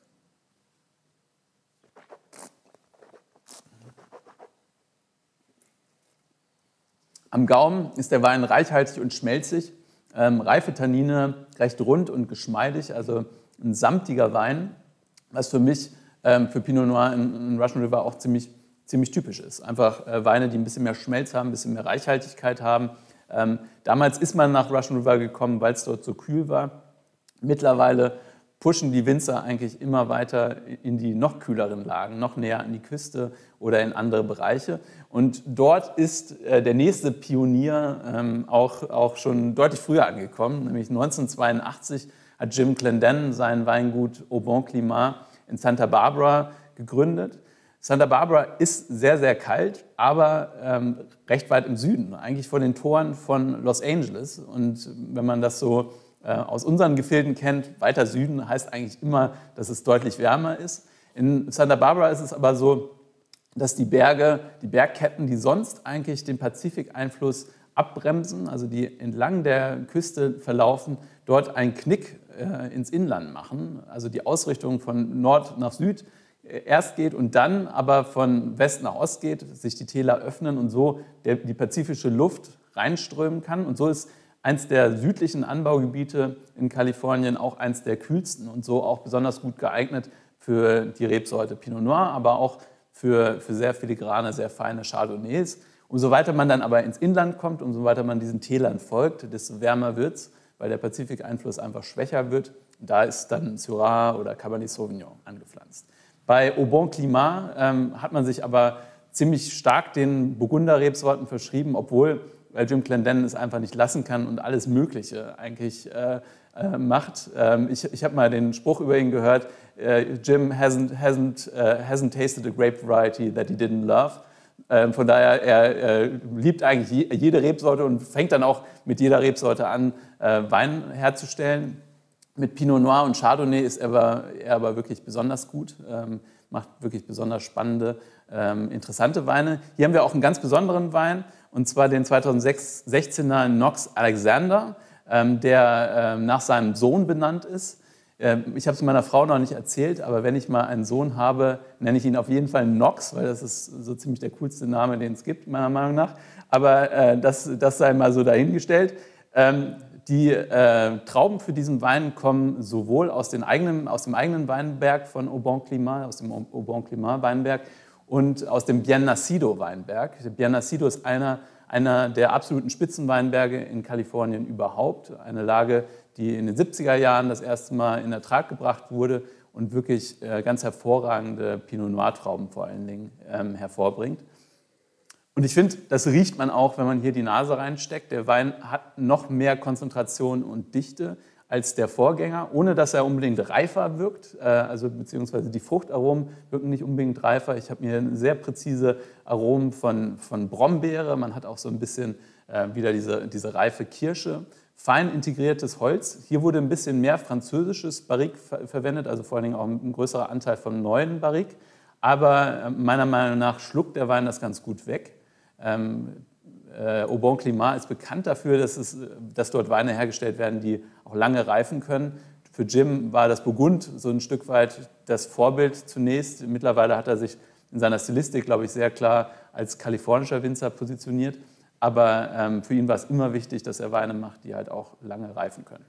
Am Gaumen ist der Wein reichhaltig und schmelzig. Ähm, reife Tannine, recht rund und geschmeidig, also ein samtiger Wein, was für mich ähm, für Pinot Noir in, in Russian River auch ziemlich, ziemlich typisch ist. Einfach äh, Weine, die ein bisschen mehr Schmelz haben, ein bisschen mehr Reichhaltigkeit haben. Ähm, damals ist man nach Russian River gekommen, weil es dort so kühl war. Mittlerweile pushen die Winzer eigentlich immer weiter in die noch kühleren Lagen, noch näher an die Küste oder in andere Bereiche. Und dort ist äh, der nächste Pionier ähm, auch, auch schon deutlich früher angekommen, nämlich neunzehnhundertzweiundachtzig hat Jim Clendenin sein Weingut Au Bon Climat in Santa Barbara gegründet. Santa Barbara ist sehr, sehr kalt, aber ähm, recht weit im Süden, eigentlich vor den Toren von Los Angeles. Und wenn man das so äh, aus unseren Gefilden kennt, weiter Süden heißt eigentlich immer, dass es deutlich wärmer ist. In Santa Barbara ist es aber so, dass die Berge, die Bergketten, die sonst eigentlich den Pazifikeinfluss abbremsen, also die entlang der Küste verlaufen, dort einen Knick äh, ins Inland machen. Also die Ausrichtung von Nord nach Süd äh, erst geht und dann aber von West nach Ost geht, sich die Täler öffnen und so der, die pazifische Luft reinströmen kann. Und so ist eins der südlichen Anbaugebiete in Kalifornien auch eins der kühlsten und so auch besonders gut geeignet für die Rebsorte Pinot Noir, aber auch für, für sehr filigrane, sehr feine Chardonnays. Umso weiter man dann aber ins Inland kommt, umso weiter man diesen Tälern folgt, desto wärmer wird es, weil der Pazifikeinfluss einfach schwächer wird. Da ist dann Syrah oder Cabernet Sauvignon angepflanzt. Bei Au Bon Climat ähm, hat man sich aber ziemlich stark den Burgunder-Rebsorten verschrieben, obwohl weil Jim Clendenin es einfach nicht lassen kann und alles Mögliche eigentlich äh, äh, macht. Ähm, ich ich habe mal den Spruch über ihn gehört, äh, Jim hasn't, hasn't, uh, hasn't tasted a grape variety that he didn't love. Ähm, von daher, er, er liebt eigentlich je, jede Rebsorte und fängt dann auch mit jeder Rebsorte an, äh, Wein herzustellen. Mit Pinot Noir und Chardonnay ist er aber, er aber wirklich besonders gut, ähm, macht wirklich besonders spannende, ähm, interessante Weine. Hier haben wir auch einen ganz besonderen Wein, und zwar den zweitausendsechzehner Knox Alexander, ähm, der ähm, nach seinem Sohn benannt ist. Ähm, ich habe es meiner Frau noch nicht erzählt, aber wenn ich mal einen Sohn habe, nenne ich ihn auf jeden Fall Knox, weil das ist so ziemlich der coolste Name, den es gibt, meiner Meinung nach. Aber äh, das, das sei mal so dahingestellt. Ähm, die äh, Trauben für diesen Wein kommen sowohl aus, den eigenen, aus dem eigenen Weinberg von Au Bon Climat, aus dem Au Bon Climat Weinberg, und aus dem Bien Nacido Weinberg. Der Bien Nacido ist einer, einer der absoluten Spitzenweinberge in Kalifornien überhaupt. Eine Lage, die in den siebziger Jahren das erste Mal in Ertrag gebracht wurde und wirklich äh, ganz hervorragende Pinot Noir Trauben vor allen Dingen ähm, hervorbringt. Und ich finde, das riecht man auch, wenn man hier die Nase reinsteckt. Der Wein hat noch mehr Konzentration und Dichte als der Vorgänger, ohne dass er unbedingt reifer wirkt, äh, also beziehungsweise die Fruchtaromen wirken nicht unbedingt reifer. Ich habe mir sehr präzise Aromen von, von Brombeere, man hat auch so ein bisschen äh, wieder diese, diese reife Kirsche, fein integriertes Holz. Hier wurde ein bisschen mehr französisches Barrique ver verwendet, also vor allen Dingen auch ein größerer Anteil vom neuen Barrique, aber äh, meiner Meinung nach schluckt der Wein das ganz gut weg. Ähm, Äh, Au Bon Climat ist bekannt dafür, dass, es, dass dort Weine hergestellt werden, die auch lange reifen können. Für Jim war das Burgund so ein Stück weit das Vorbild zunächst. Mittlerweile hat er sich in seiner Stilistik, glaube ich, sehr klar als kalifornischer Winzer positioniert. Aber ähm, für ihn war es immer wichtig, dass er Weine macht, die halt auch lange reifen können.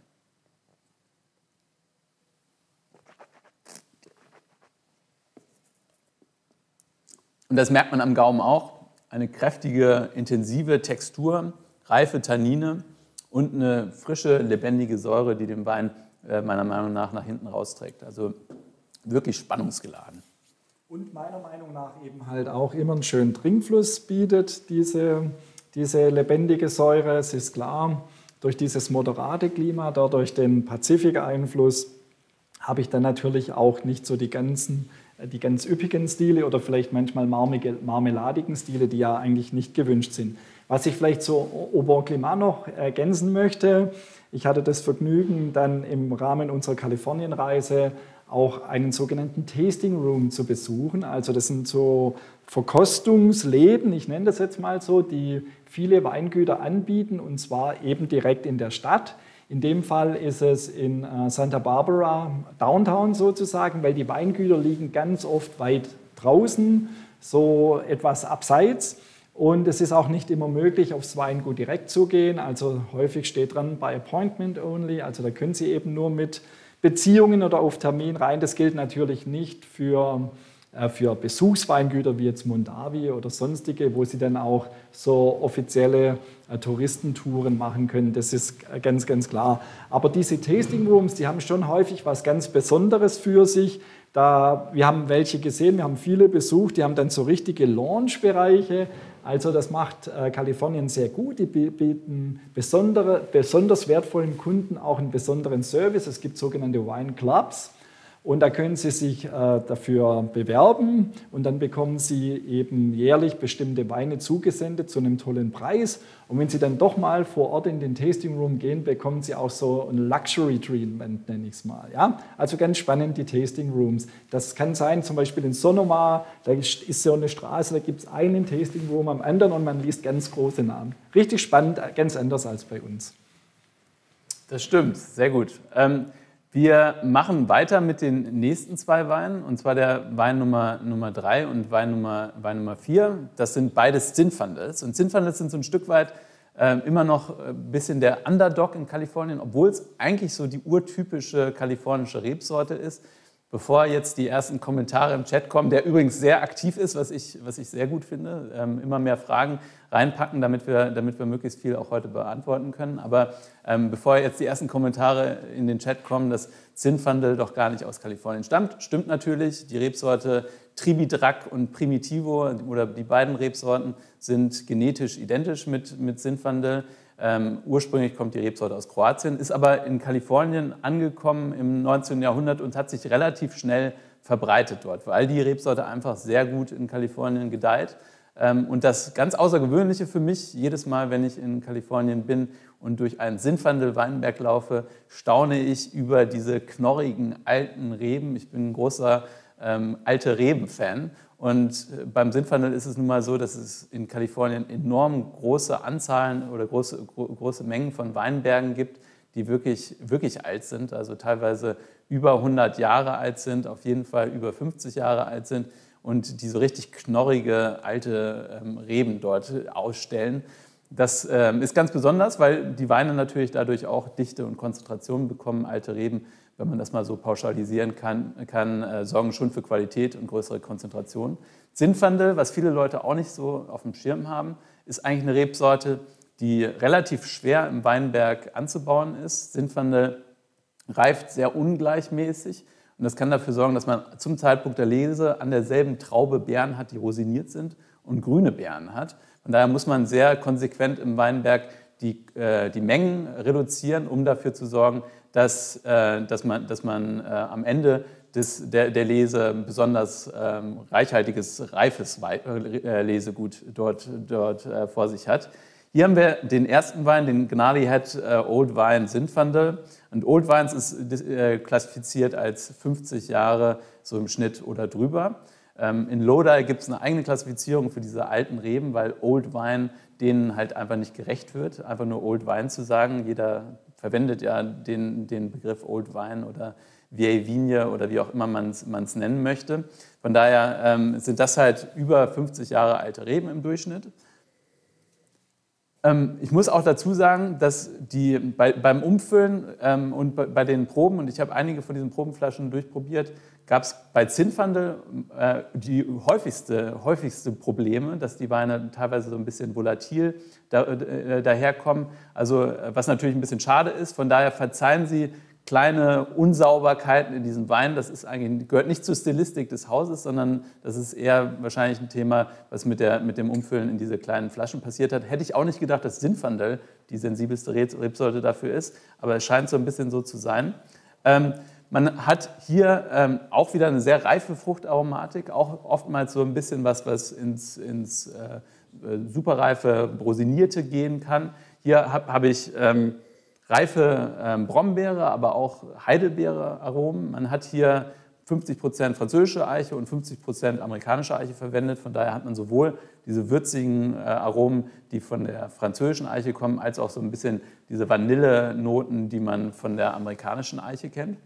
Und das merkt man am Gaumen auch. Eine kräftige, intensive Textur, reife Tannine und eine frische, lebendige Säure, die den Wein äh, meiner Meinung nach nach hinten rausträgt. Also wirklich spannungsgeladen. Und meiner Meinung nach eben halt auch immer einen schönen Trinkfluss bietet diese, diese lebendige Säure. Es ist klar, durch dieses moderate Klima, dadurch den Pazifik-Einfluss, habe ich dann natürlich auch nicht so die ganzen die ganz üppigen Stile oder vielleicht manchmal marmeladigen Stile, die ja eigentlich nicht gewünscht sind. Was ich vielleicht zu Au Bon Climat noch ergänzen möchte, ich hatte das Vergnügen, dann im Rahmen unserer Kalifornienreise auch einen sogenannten Tasting Room zu besuchen. Also das sind so Verkostungsläden, ich nenne das jetzt mal so, die viele Weingüter anbieten und zwar eben direkt in der Stadt. In dem Fall ist es in äh, Santa Barbara, Downtown sozusagen, weil die Weingüter liegen ganz oft weit draußen, so etwas abseits. Und es ist auch nicht immer möglich, aufs Weingut direkt zu gehen. Also häufig steht dran, by appointment only. Also da können Sie eben nur mit Beziehungen oder auf Termin rein. Das gilt natürlich nicht für für Besuchsweingüter wie jetzt Mondavi oder sonstige, wo Sie dann auch so offizielle äh, Touristentouren machen können. Das ist ganz, ganz klar. Aber diese Tasting Rooms, die haben schon häufig was ganz Besonderes für sich. Da, wir haben welche gesehen, wir haben viele besucht, die haben dann so richtige Lounge-Bereiche. Also das macht äh, Kalifornien sehr gut. Die bieten besondere, besonders wertvollen Kunden auch einen besonderen Service. Es gibt sogenannte Wine Clubs. Und da können Sie sich äh, dafür bewerben und dann bekommen Sie eben jährlich bestimmte Weine zugesendet zu einem tollen Preis. Und wenn Sie dann doch mal vor Ort in den Tasting Room gehen, bekommen Sie auch so ein Luxury Treatment, nenne ich es mal. Ja? Also ganz spannend, die Tasting Rooms. Das kann sein, zum Beispiel in Sonoma, da ist so eine Straße, da gibt es einen Tasting Room am anderen und man liest ganz große Namen. Richtig spannend, ganz anders als bei uns. Das stimmt, sehr gut. Ähm Wir machen weiter mit den nächsten zwei Weinen, und zwar der Wein Nummer, Nummer drei und Wein Nummer, Wein Nummer vier. Das sind beides Zinfandels. Und Zinfandels sind so ein Stück weit äh, immer noch ein bisschen der Underdog in Kalifornien, obwohl es eigentlich so die urtypische kalifornische Rebsorte ist. Bevor jetzt die ersten Kommentare im Chat kommen, der übrigens sehr aktiv ist, was ich, was ich sehr gut finde, ähm, immer mehr Fragen reinpacken, damit wir, damit wir möglichst viel auch heute beantworten können. Aber ähm, bevor jetzt die ersten Kommentare in den Chat kommen, dass Zinfandel doch gar nicht aus Kalifornien stammt, stimmt natürlich. Die Rebsorte Tribidrac und Primitivo oder die beiden Rebsorten sind genetisch identisch mit, mit Zinfandel. Ähm, ursprünglich kommt die Rebsorte aus Kroatien, ist aber in Kalifornien angekommen im neunzehnten Jahrhundert und hat sich relativ schnell verbreitet dort, weil die Rebsorte einfach sehr gut in Kalifornien gedeiht. Ähm, und das ganz Außergewöhnliche für mich, jedes Mal, wenn ich in Kalifornien bin und durch einen Zinfandel-Weinberg laufe, staune ich über diese knorrigen alten Reben. Ich bin ein großer ähm, alte Reben-Fan. Und beim Zinfandel ist es nun mal so, dass es in Kalifornien enorm große Anzahlen oder große, gro große Mengen von Weinbergen gibt, die wirklich, wirklich alt sind, also teilweise über hundert Jahre alt sind, auf jeden Fall über fünfzig Jahre alt sind und die so richtig knorrige alte ähm, Reben dort ausstellen. Das ähm, ist ganz besonders, weil die Weine natürlich dadurch auch Dichte und Konzentration bekommen. Alte Reben, wenn man das mal so pauschalisieren kann, kann äh, sorgen schon für Qualität und größere Konzentration. Zinfandel, was viele Leute auch nicht so auf dem Schirm haben, ist eigentlich eine Rebsorte, die relativ schwer im Weinberg anzubauen ist. Zinfandel reift sehr ungleichmäßig und das kann dafür sorgen, dass man zum Zeitpunkt der Lese an derselben Traube Beeren hat, die rosiniert sind und grüne Beeren hat. Von daher muss man sehr konsequent im Weinberg die, äh, die Mengen reduzieren, um dafür zu sorgen, dass, äh, dass man, dass man äh, am Ende des, der, der Lese besonders ähm, reichhaltiges, reifes Wei äh, Lesegut dort, dort äh, vor sich hat. Hier haben wir den ersten Wein, den Gnarly Head äh, Old Vine Zinfandel. Und Old Vines ist äh, klassifiziert als fünfzig Jahre so im Schnitt oder drüber. Ähm, in Lodi gibt es eine eigene Klassifizierung für diese alten Reben, weil Old Vine denen halt einfach nicht gerecht wird, einfach nur Old Vine zu sagen. Jeder verwendet ja den, den Begriff Old Vine oder Vieille Vigne oder wie auch immer man es nennen möchte. Von daher ähm, sind das halt über fünfzig Jahre alte Reben im Durchschnitt. Ähm, ich muss auch dazu sagen, dass die, bei, beim Umfüllen ähm, und bei, bei den Proben, und ich habe einige von diesen Probenflaschen durchprobiert, gab es bei Zinfandel äh, die häufigste, häufigste Probleme, dass die Weine teilweise so ein bisschen volatil da, äh, daherkommen. Also was natürlich ein bisschen schade ist. Von daher verzeihen Sie kleine Unsauberkeiten in diesem Wein. Das ist eigentlich, gehört nicht zur Stilistik des Hauses, sondern das ist eher wahrscheinlich ein Thema, was mit, der, mit dem Umfüllen in diese kleinen Flaschen passiert hat. Hätte ich auch nicht gedacht, dass Zinfandel die sensibelste Rebsorte dafür ist, aber es scheint so ein bisschen so zu sein. Ähm, man hat hier ähm, auch wieder eine sehr reife Fruchtaromatik, auch oftmals so ein bisschen was, was ins, ins äh, superreife Brosinierte gehen kann. Hier habe hab ich ähm, reife ähm, Brombeere, aber auch Heidelbeere-Aromen. Man hat hier fünfzig Prozent französische Eiche und fünfzig Prozent amerikanische Eiche verwendet. Von daher hat man sowohl diese würzigen äh, Aromen, die von der französischen Eiche kommen, als auch so ein bisschen diese Vanillenoten, die man von der amerikanischen Eiche kennt.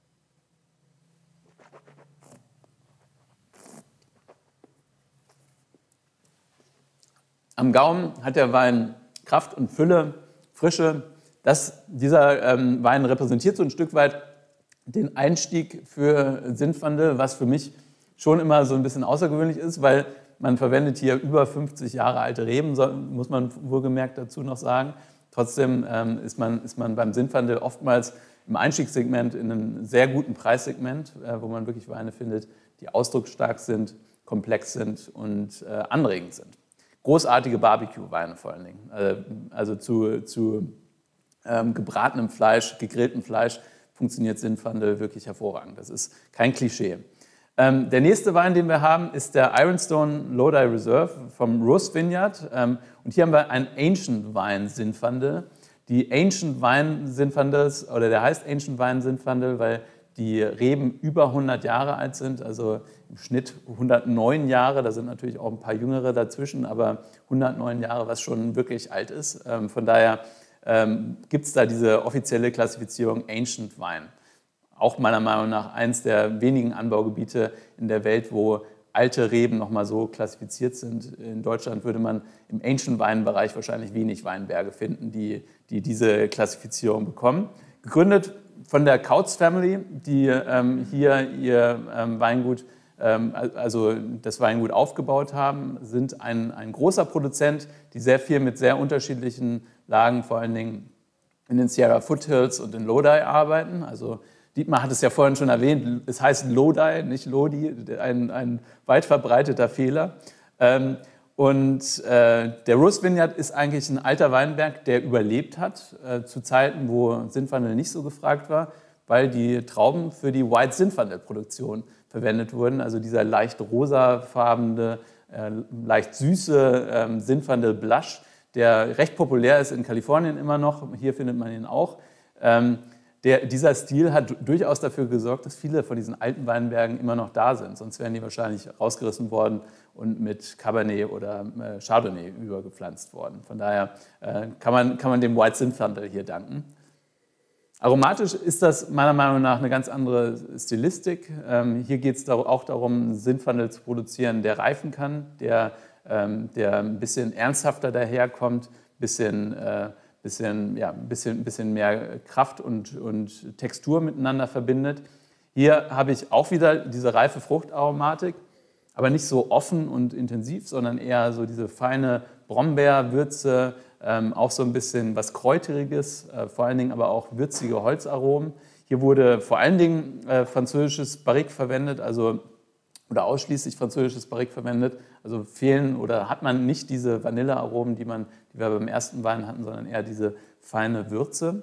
Am Gaumen hat der Wein Kraft und Fülle, Frische. Das, dieser ähm, Wein repräsentiert so ein Stück weit den Einstieg für Zinfandel, was für mich schon immer so ein bisschen außergewöhnlich ist, weil man verwendet hier über fünfzig Jahre alte Reben, so, muss man wohlgemerkt dazu noch sagen. Trotzdem ähm, ist, man, ist man beim Zinfandel oftmals im Einstiegssegment in einem sehr guten Preissegment, äh, wo man wirklich Weine findet, die ausdrucksstark sind, komplex sind und äh, anregend sind. Großartige Barbecue-Weine vor allen Dingen, äh, also zu, zu Ähm, gebratenem Fleisch, gegrilltem Fleisch funktioniert Zinfandel wirklich hervorragend. Das ist kein Klischee. Ähm, der nächste Wein, den wir haben, ist der Ironstone Lodi Reserve vom Rose Vineyard. Ähm, und hier haben wir einen Ancient Wine Zinfandel. Die Ancient Wine Zinfandels, oder der heißt Ancient Wine Zinfandel, weil die Reben über hundert Jahre alt sind, also im Schnitt hundertneun Jahre. Da sind natürlich auch ein paar jüngere dazwischen, aber hundertneun Jahre, was schon wirklich alt ist. Ähm, von daher Ähm, gibt es da diese offizielle Klassifizierung Ancient Wine. Auch meiner Meinung nach eins der wenigen Anbaugebiete in der Welt, wo alte Reben nochmal so klassifiziert sind. In Deutschland würde man im Ancient Wine-Bereich wahrscheinlich wenig Weinberge finden, die, die diese Klassifizierung bekommen. Gegründet von der Kautz Family, die ähm, hier ihr ähm, Weingut, ähm, also das Weingut aufgebaut haben, sind ein, ein großer Produzent, die sehr viel mit sehr unterschiedlichen Lagen, vor allen Dingen in den Sierra Foothills und in Lodi arbeiten. Also Dietmar hat es ja vorhin schon erwähnt, es heißt Lodi, nicht Lodi, ein, ein weit verbreiteter Fehler. Ähm, und äh, der Rose Vineyard ist eigentlich ein alter Weinberg, der überlebt hat, äh, zu Zeiten, wo Zinfandel nicht so gefragt war, weil die Trauben für die White Zinfandel-Produktion verwendet wurden. Also dieser leicht rosafarbene, äh, leicht süße äh, Zinfandel Blush, der recht populär ist in Kalifornien immer noch, hier findet man ihn auch. Ähm, der, dieser Stil hat durchaus dafür gesorgt, dass viele von diesen alten Weinbergen immer noch da sind. Sonst wären die wahrscheinlich rausgerissen worden und mit Cabernet oder äh, Chardonnay übergepflanzt worden. Von daher äh, kann, man, kann man dem White Zinfandel hier danken. Aromatisch ist das meiner Meinung nach eine ganz andere Stilistik. Ähm, hier geht es auch darum, einen Zinfandel zu produzieren, der reifen kann, der der ein bisschen ernsthafter daherkommt, bisschen, äh, bisschen, ja, bisschen, bisschen mehr Kraft und, und Textur miteinander verbindet. Hier habe ich auch wieder diese reife Fruchtaromatik, aber nicht so offen und intensiv, sondern eher so diese feine Brombeerwürze, ähm, auch so ein bisschen was Kräuteriges, äh, vor allen Dingen aber auch würzige Holzaromen. Hier wurde vor allen Dingen äh, französisches Barrique verwendet, also oder ausschließlich französisches Barrique verwendet, Also fehlen oder hat man nicht diese Vanillearomen, die, man, die wir beim ersten Wein hatten, sondern eher diese feine Würze.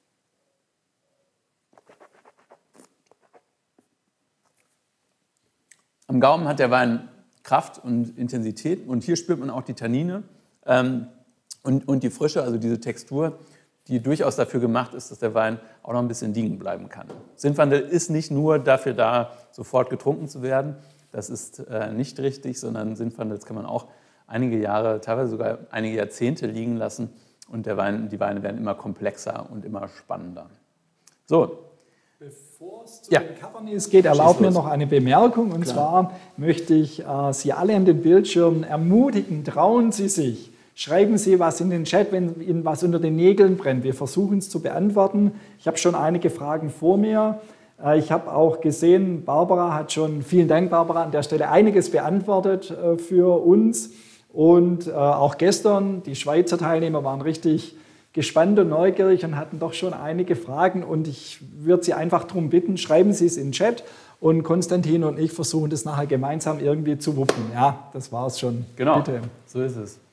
Am Gaumen hat der Wein Kraft und Intensität und hier spürt man auch die Tannine ähm, und, und die Frische, also diese Textur, die durchaus dafür gemacht ist, dass der Wein auch noch ein bisschen liegen bleiben kann. Zinfandel ist nicht nur dafür da, sofort getrunken zu werden, das ist äh, nicht richtig, sondern Zinfandels kann man auch einige Jahre, teilweise sogar einige Jahrzehnte liegen lassen und der Wein, die Weine werden immer komplexer und immer spannender. So. Bevor es zu ja. den Cabernets geht, erlaubt mir noch eine Bemerkung. Und Klar. zwar möchte ich äh, Sie alle an den Bildschirmen ermutigen, trauen Sie sich. Schreiben Sie was in den Chat, wenn Ihnen was unter den Nägeln brennt. Wir versuchen es zu beantworten. Ich habe schon einige Fragen vor mir. Äh, ich habe auch gesehen, Barbara hat schon, vielen Dank Barbara, an der Stelle einiges beantwortet äh, für uns. Und äh, auch gestern, die Schweizer Teilnehmer waren richtig gespannt und neugierig und hatten doch schon einige Fragen. Und ich würde Sie einfach darum bitten, schreiben Sie es in den Chat. Und Konstantin und ich versuchen das nachher gemeinsam irgendwie zu wuppen. Ja, das war es schon. Genau, Bitte. So ist es.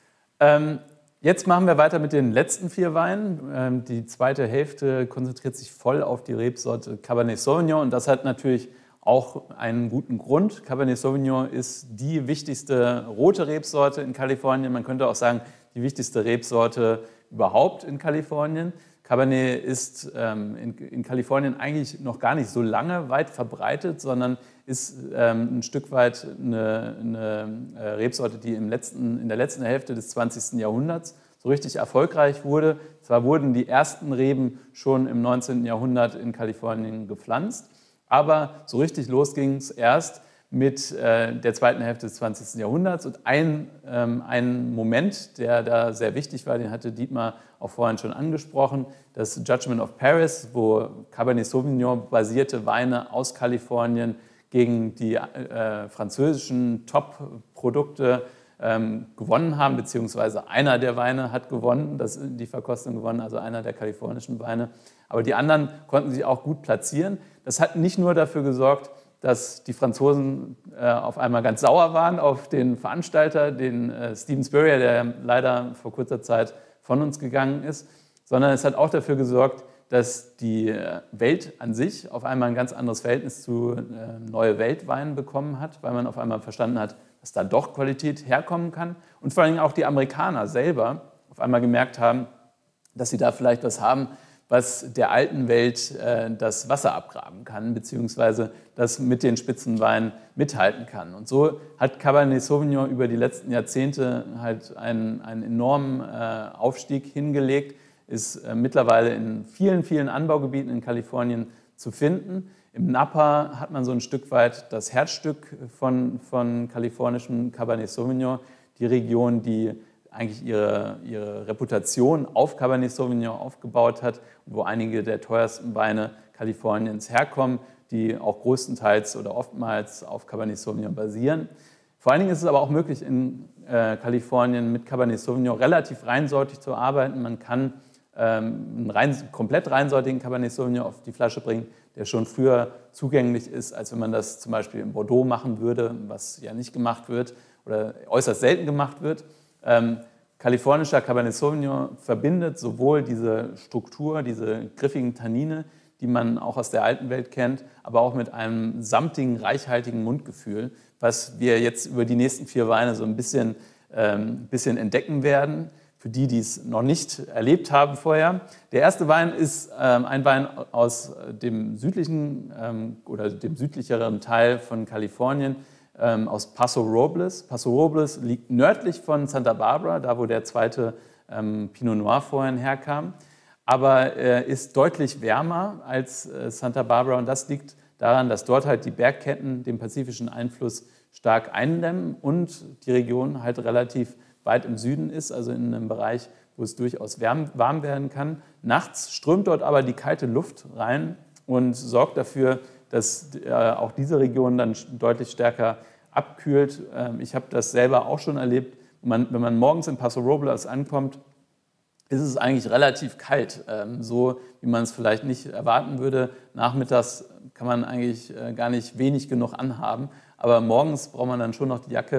Ähm, jetzt machen wir weiter mit den letzten vier Weinen. Ähm, die zweite Hälfte konzentriert sich voll auf die Rebsorte Cabernet Sauvignon. Und das hat natürlich auch einen guten Grund. Cabernet Sauvignon ist die wichtigste rote Rebsorte in Kalifornien. Man könnte auch sagen, die wichtigste Rebsorte überhaupt in Kalifornien. Cabernet ist ähm, in, in Kalifornien eigentlich noch gar nicht so lange weit verbreitet, sondern ist ähm, ein Stück weit eine, eine äh, Rebsorte, die im letzten, in der letzten Hälfte des zwanzigsten Jahrhunderts so richtig erfolgreich wurde. Zwar wurden die ersten Reben schon im neunzehnten Jahrhundert in Kalifornien gepflanzt, aber so richtig los ging es erst mit äh, der zweiten Hälfte des zwanzigsten Jahrhunderts. Und ein, ähm, ein Moment, der da sehr wichtig war, den hatte Dietmar auch vorhin schon angesprochen, das Judgment of Paris, wo Cabernet Sauvignon basierte Weine aus Kalifornien gegen die äh, französischen Top-Produkte ähm, gewonnen haben, beziehungsweise einer der Weine hat gewonnen, das, die Verkostung gewonnen, also einer der kalifornischen Weine. Aber die anderen konnten sich auch gut platzieren. Das hat nicht nur dafür gesorgt, dass die Franzosen äh, auf einmal ganz sauer waren auf den Veranstalter, den äh, Steven Spurrier, der leider vor kurzer Zeit von uns gegangen ist, sondern es hat auch dafür gesorgt, dass die äh, Welt an sich auf einmal ein ganz anderes Verhältnis zu äh, neue Weltweinen bekommen hat, weil man auf einmal verstanden hat, dass da doch Qualität herkommen kann und vor allem auch die Amerikaner selber auf einmal gemerkt haben, dass sie da vielleicht was haben, was der alten Welt äh, das Wasser abgraben kann, beziehungsweise das mit den Spitzenweinen mithalten kann. Und so hat Cabernet Sauvignon über die letzten Jahrzehnte halt einen, einen enormen äh, Aufstieg hingelegt, ist äh, mittlerweile in vielen, vielen Anbaugebieten in Kalifornien zu finden. Im Napa hat man so ein Stück weit das Herzstück von, von kalifornischem Cabernet Sauvignon, die Region, die eigentlich ihre, ihre Reputation auf Cabernet Sauvignon aufgebaut hat, wo einige der teuersten Weine Kaliforniens herkommen, die auch größtenteils oder oftmals auf Cabernet Sauvignon basieren. Vor allen Dingen ist es aber auch möglich, in äh, Kalifornien mit Cabernet Sauvignon relativ reinsortig zu arbeiten. Man kann ähm, einen rein, komplett reinsortigen Cabernet Sauvignon auf die Flasche bringen, der schon früher zugänglich ist, als wenn man das zum Beispiel in Bordeaux machen würde, was ja nicht gemacht wird oder äußerst selten gemacht wird. Ähm, kalifornischer Cabernet Sauvignon verbindet sowohl diese Struktur, diese griffigen Tannine, die man auch aus der alten Welt kennt, aber auch mit einem samtigen, reichhaltigen Mundgefühl, was wir jetzt über die nächsten vier Weine so ein bisschen, ähm, bisschen entdecken werden, für die, die es noch nicht erlebt haben vorher. Der erste Wein ist ähm, ein Wein aus dem südlichen ähm, oder dem südlicheren Teil von Kalifornien, aus Paso Robles. Paso Robles liegt nördlich von Santa Barbara, da wo der zweite ähm, Pinot Noir vorhin herkam, aber äh, ist deutlich wärmer als äh, Santa Barbara und das liegt daran, dass dort halt die Bergketten den pazifischen Einfluss stark eindämmen und die Region halt relativ weit im Süden ist, also in einem Bereich, wo es durchaus wärm, warm werden kann. Nachts strömt dort aber die kalte Luft rein und sorgt dafür, dass äh, auch diese Region dann deutlich stärker abkühlt. Ähm, ich habe das selber auch schon erlebt. Man, wenn man morgens in Paso Robles ankommt, ist es eigentlich relativ kalt, ähm, so wie man es vielleicht nicht erwarten würde. Nachmittags kann man eigentlich äh, gar nicht wenig genug anhaben, aber morgens braucht man dann schon noch die Jacke, weil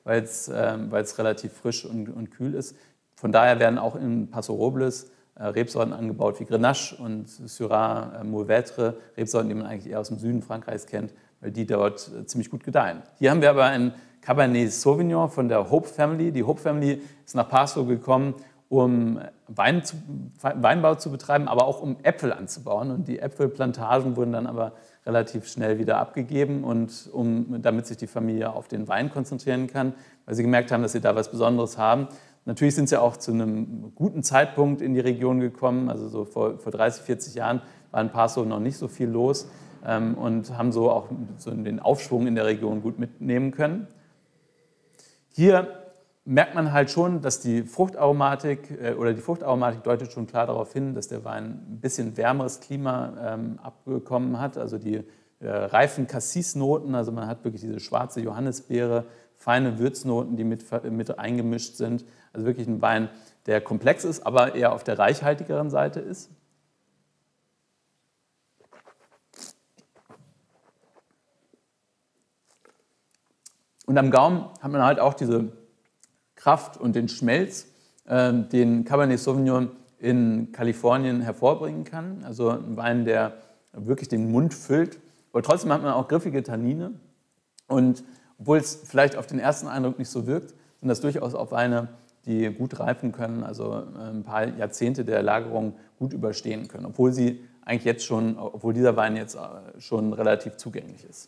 weil es, äh, weil es relativ frisch und, und kühl ist. Von daher werden auch in Paso Robles äh, Rebsorten angebaut wie Grenache und Syrah, äh, Mourvèdre, Rebsorten, die man eigentlich eher aus dem Süden Frankreichs kennt, weil die dort äh, ziemlich gut gedeihen. Hier haben wir aber ein Cabernet Sauvignon von der Hope Family. Die Hope Family ist nach Paso gekommen, um Wein zu, Weinbau zu betreiben, aber auch um Äpfel anzubauen. Und die Äpfelplantagen wurden dann aber relativ schnell wieder abgegeben, und um, damit sich die Familie auf den Wein konzentrieren kann, weil sie gemerkt haben, dass sie da was Besonderes haben. Natürlich sind sie auch zu einem guten Zeitpunkt in die Region gekommen, also so vor, vor dreißig, vierzig Jahren war in Paso noch nicht so viel los, ähm, und haben so auch so den Aufschwung in der Region gut mitnehmen können. Hier merkt man halt schon, dass die Fruchtaromatik äh, oder die Fruchtaromatik deutet schon klar darauf hin, dass der Wein ein bisschen wärmeres Klima ähm, abbekommen hat. Also die äh, reifen Cassis-Noten, also man hat wirklich diese schwarze Johannisbeere, feine Würznoten, die mit, mit eingemischt sind. Also wirklich ein Wein, der komplex ist, aber eher auf der reichhaltigeren Seite ist. Und am Gaumen hat man halt auch diese Kraft und den Schmelz, äh, den Cabernet Sauvignon in Kalifornien hervorbringen kann. Also ein Wein, der wirklich den Mund füllt. Aber trotzdem hat man auch griffige Tannine. Und obwohl es vielleicht auf den ersten Eindruck nicht so wirkt, sind das durchaus auch Weine, die gut reifen können, also ein paar Jahrzehnte der Lagerung gut überstehen können, obwohl sie eigentlich jetzt schon, obwohl dieser Wein jetzt schon relativ zugänglich ist.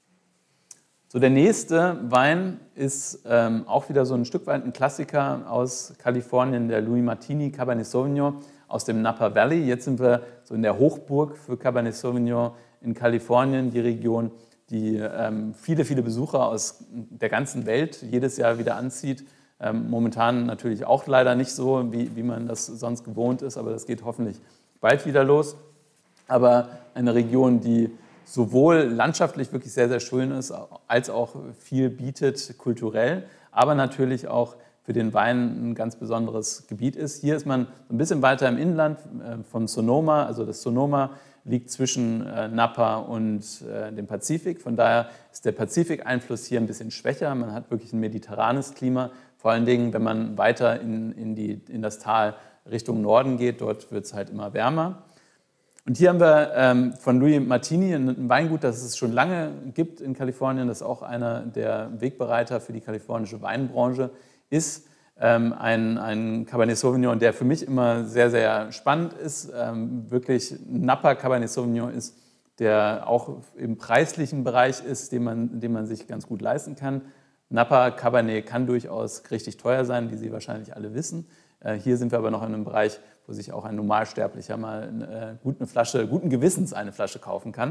So, der nächste Wein ist ähm, auch wieder so ein Stück weit ein Klassiker aus Kalifornien, der Louis Martini Cabernet Sauvignon aus dem Napa Valley. Jetzt sind wir so in der Hochburg für Cabernet Sauvignon in Kalifornien, die Region, die ähm, viele, viele Besucher aus der ganzen Welt jedes Jahr wieder anzieht. Ähm, momentan natürlich auch leider nicht so, wie, wie man das sonst gewohnt ist, aber das geht hoffentlich bald wieder los. Aber eine Region, die sowohl landschaftlich wirklich sehr, sehr schön ist, als auch viel bietet kulturell, aber natürlich auch für den Wein ein ganz besonderes Gebiet ist. Hier ist man so ein bisschen weiter im Inland von Sonoma, also das Sonoma liegt zwischen Napa und dem Pazifik. Von daher ist der Pazifik-Einfluss hier ein bisschen schwächer. Man hat wirklich ein mediterranes Klima, vor allen Dingen, wenn man weiter in, in, die, in das Tal Richtung Norden geht, dort wird es halt immer wärmer. Und hier haben wir ähm, von Louis Martini ein Weingut, das es schon lange gibt in Kalifornien, das auch einer der Wegbereiter für die kalifornische Weinbranche ist. Ähm, ein, ein Cabernet Sauvignon, der für mich immer sehr, sehr spannend ist, ähm, wirklich Napa Cabernet Sauvignon ist, der auch im preislichen Bereich ist, den man, den man sich ganz gut leisten kann. Napa Cabernet kann durchaus richtig teuer sein, wie Sie wahrscheinlich alle wissen. Äh, hier sind wir aber noch in einem Bereich, wo sich auch ein Normalsterblicher mal äh, gut eine Flasche, guten Gewissens eine Flasche kaufen kann.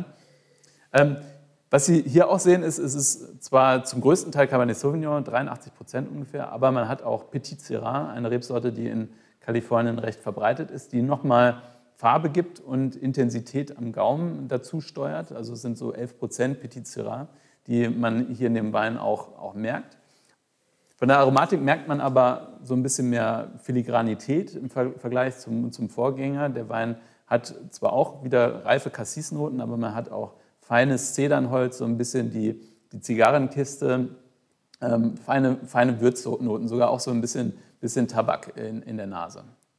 Ähm, was Sie hier auch sehen, ist, es ist zwar zum größten Teil Cabernet Sauvignon, dreiundachtzig Prozent ungefähr, aber man hat auch Petit Syrah, eine Rebsorte, die in Kalifornien recht verbreitet ist, die nochmal Farbe gibt und Intensität am Gaumen dazu steuert. Also es sind so elf Prozent Petit Syrah, die man hier in dem Wein auch, auch merkt. Von der Aromatik merkt man aber so ein bisschen mehr Filigranität im Vergleich zum, zum Vorgänger. Der Wein hat zwar auch wieder reife Cassis-Noten, aber man hat auch feines Zedernholz, so ein bisschen die, die Zigarrenkiste, ähm, feine, feine Würznoten, sogar auch so ein bisschen, bisschen Tabak in, in der Nase.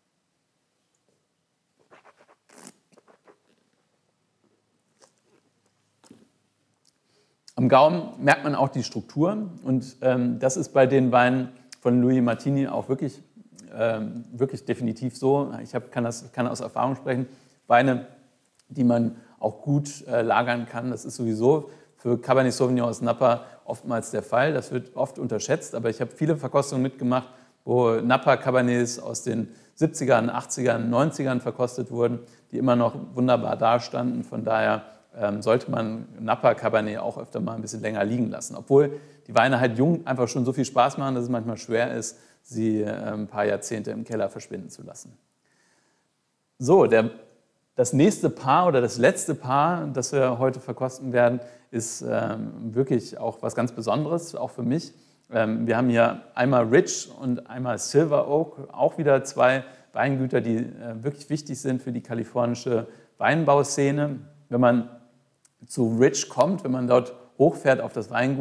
Am Gaumen merkt man auch die Struktur, und ähm, das ist bei den Weinen von Louis Martini auch wirklich, ähm, wirklich definitiv so. Ich hab, kann, das, kann aus Erfahrung sprechen. Weine, die man auch gut äh, lagern kann, das ist sowieso für Cabernet Sauvignon aus Napa oftmals der Fall. Das wird oft unterschätzt, aber ich habe viele Verkostungen mitgemacht, wo Napa Cabernets aus den siebzigern, achtzigern, neunzigern verkostet wurden, die immer noch wunderbar dastanden. Von daher ähm, sollte man Napa Cabernet auch öfter mal ein bisschen länger liegen lassen. Obwohl die Weine halt jung einfach schon so viel Spaß machen, dass es manchmal schwer ist, sie äh, ein paar Jahrzehnte im Keller verschwinden zu lassen. So, der, das nächste Paar oder das letzte Paar, das wir heute verkosten werden, ist ähm, wirklich auch was ganz Besonderes, auch für mich. Ähm, wir haben hier einmal Rich und einmal Silver Oak, auch wieder zwei Weingüter, die äh, wirklich wichtig sind für die kalifornische Weinbauszene. Wenn man zu Rich kommt, wenn man dort hochfährt auf das Weingut,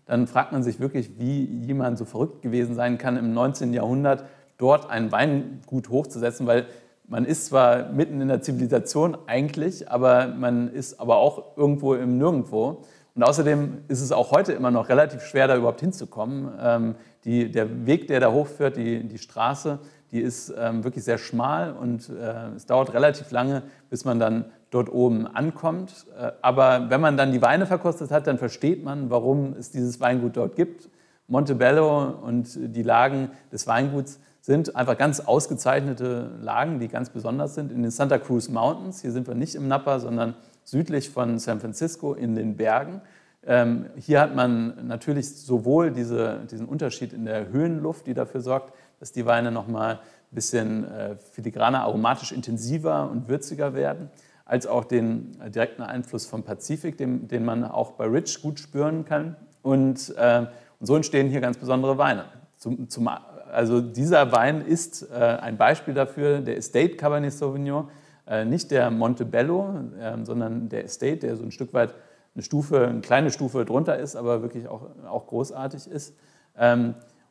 dann fragt man sich wirklich, wie jemand so verrückt gewesen sein kann, im neunzehnten Jahrhundert dort ein Weingut hochzusetzen, weil man ist zwar mitten in der Zivilisation eigentlich, aber man ist aber auch irgendwo im Nirgendwo. Und außerdem ist es auch heute immer noch relativ schwer, da überhaupt hinzukommen. Ähm, die, der Weg, der da hochführt, die, die Straße, die ist ähm, wirklich sehr schmal und äh, es dauert relativ lange, bis man dann dort oben ankommt. Äh, aber wenn man dann die Weine verkostet hat, dann versteht man, warum es dieses Weingut dort gibt. Montebello und die Lagen des Weinguts sind einfach ganz ausgezeichnete Lagen, die ganz besonders sind. In den Santa Cruz Mountains, hier sind wir nicht im Napa, sondern südlich von San Francisco in den Bergen. Ähm, hier hat man natürlich sowohl diese, diesen Unterschied in der Höhenluft, die dafür sorgt, dass die Weine nochmal ein bisschen äh, filigraner, aromatisch intensiver und würziger werden, als auch den äh, direkten Einfluss vom Pazifik, den, den man auch bei Rich gut spüren kann. Und, äh, und so entstehen hier ganz besondere Weine. Zum, zum, also dieser Wein ist äh, ein Beispiel dafür, der Estate Cabernet Sauvignon, äh, nicht der Montebello, äh, sondern der Estate, der so ein Stück weit eine Stufe, eine kleine Stufe drunter ist, aber wirklich auch, auch großartig ist. Ähm,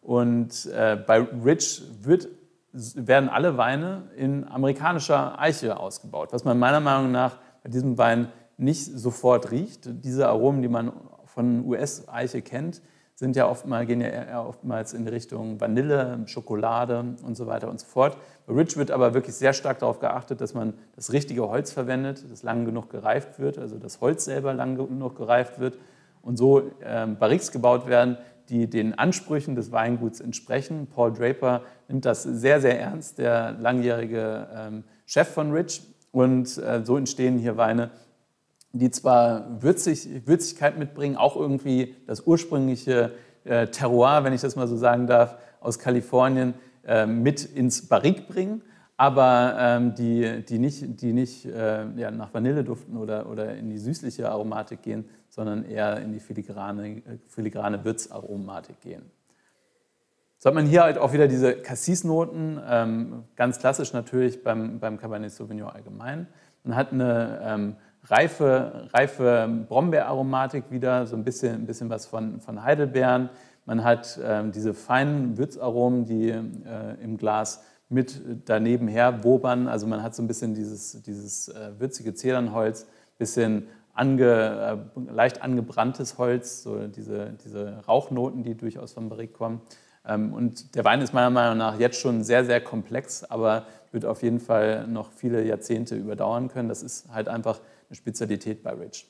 und äh, bei Rich wird, werden alle Weine in amerikanischer Eiche ausgebaut, was man meiner Meinung nach bei diesem Wein nicht sofort riecht. Diese Aromen, die man von U S-Eiche kennt, sind ja oftmals, gehen ja eher oftmals in die Richtung Vanille, Schokolade und so weiter und so fort. Bei Rich wird aber wirklich sehr stark darauf geachtet, dass man das richtige Holz verwendet, das lang genug gereift wird, also das Holz selber lang genug gereift wird und so ähm, Barriques gebaut werden, die den Ansprüchen des Weinguts entsprechen. Paul Draper nimmt das sehr, sehr ernst, der langjährige ähm, Chef von Rich. Und äh, so entstehen hier Weine, die zwar Würzig, Würzigkeit mitbringen, auch irgendwie das ursprüngliche äh, Terroir, wenn ich das mal so sagen darf, aus Kalifornien äh, mit ins Barrique bringen, aber ähm, die, die nicht, die nicht äh, ja, nach Vanille duften oder, oder in die süßliche Aromatik gehen, sondern eher in die filigrane, filigrane Würzaromatik gehen. So hat man hier halt auch wieder diese Cassis-Noten, ähm, ganz klassisch natürlich beim, beim Cabernet Sauvignon allgemein. Man hat eine ähm, reife, reife Brombeeraromatik wieder, so ein bisschen, ein bisschen was von, von Heidelbeeren. Man hat ähm, diese feinen Würzaromen, die äh, im Glas mit daneben her wobern. Also man hat so ein bisschen dieses, dieses äh, würzige Zedernholz, bisschen ange, äh, leicht angebranntes Holz, so diese, diese Rauchnoten, die durchaus vom Barrique kommen. Ähm, und der Wein ist meiner Meinung nach jetzt schon sehr, sehr komplex, aber wird auf jeden Fall noch viele Jahrzehnte überdauern können. Das ist halt einfach eine Spezialität bei Rich.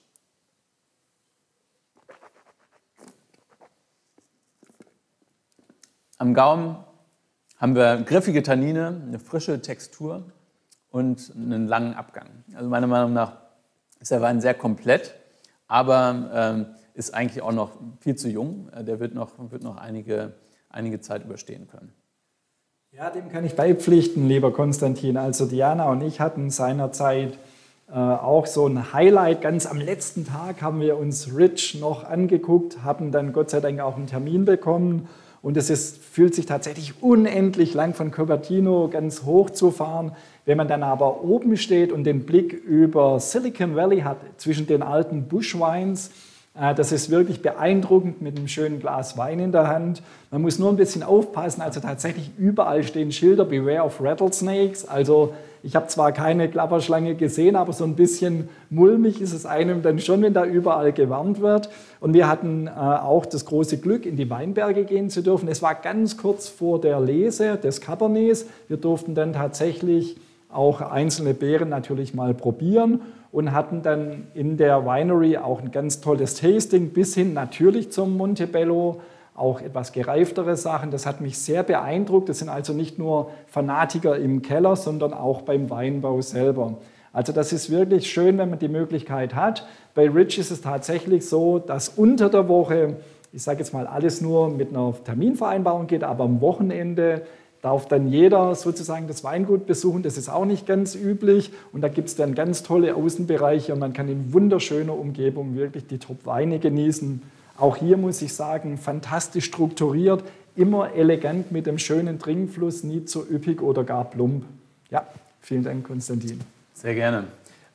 Am Gaumen haben wir griffige Tannine, eine frische Textur und einen langen Abgang. Also meiner Meinung nach ist der Wein sehr komplett, aber ähm, ist eigentlich auch noch viel zu jung. Der wird noch, wird noch einige, einige Zeit überstehen können. Ja, dem kann ich beipflichten, lieber Konstantin. Also Diana und ich hatten seinerzeit äh, auch so ein Highlight. Ganz am letzten Tag haben wir uns Rich noch angeguckt, haben dann Gott sei Dank auch einen Termin bekommen. Und es ist, fühlt sich tatsächlich unendlich lang von Cupertino ganz hoch zu fahren. Wenn man dann aber oben steht und den Blick über Silicon Valley hat, zwischen den alten Bushwines, das ist wirklich beeindruckend mit einem schönen Glas Wein in der Hand. Man muss nur ein bisschen aufpassen, also tatsächlich überall stehen Schilder, Beware of Rattlesnakes. Also ich habe zwar keine Klapperschlange gesehen, aber so ein bisschen mulmig ist es einem dann schon, wenn da überall gewarnt wird. Und wir hatten äh, auch das große Glück, in die Weinberge gehen zu dürfen. Es war ganz kurz vor der Lese des Cabernets. Wir durften dann tatsächlich auch einzelne Beeren natürlich mal probieren und hatten dann in der Winery auch ein ganz tolles Tasting bis hin natürlich zum Montebello, auch etwas gereiftere Sachen. Das hat mich sehr beeindruckt. Das sind also nicht nur Fanatiker im Keller, sondern auch beim Weinbau selber. Also das ist wirklich schön, wenn man die Möglichkeit hat. Bei Rich ist es tatsächlich so, dass unter der Woche, ich sage jetzt mal, alles nur mit einer Terminvereinbarung geht, aber am Wochenende darf dann jeder sozusagen das Weingut besuchen. Das ist auch nicht ganz üblich. Und da gibt es dann ganz tolle Außenbereiche und man kann in wunderschöner Umgebung wirklich die Top-Weine genießen. Auch hier muss ich sagen, fantastisch strukturiert, immer elegant mit dem schönen Trinkfluss, nie zu üppig oder gar plump. Ja, vielen Dank, Konstantin. Sehr gerne.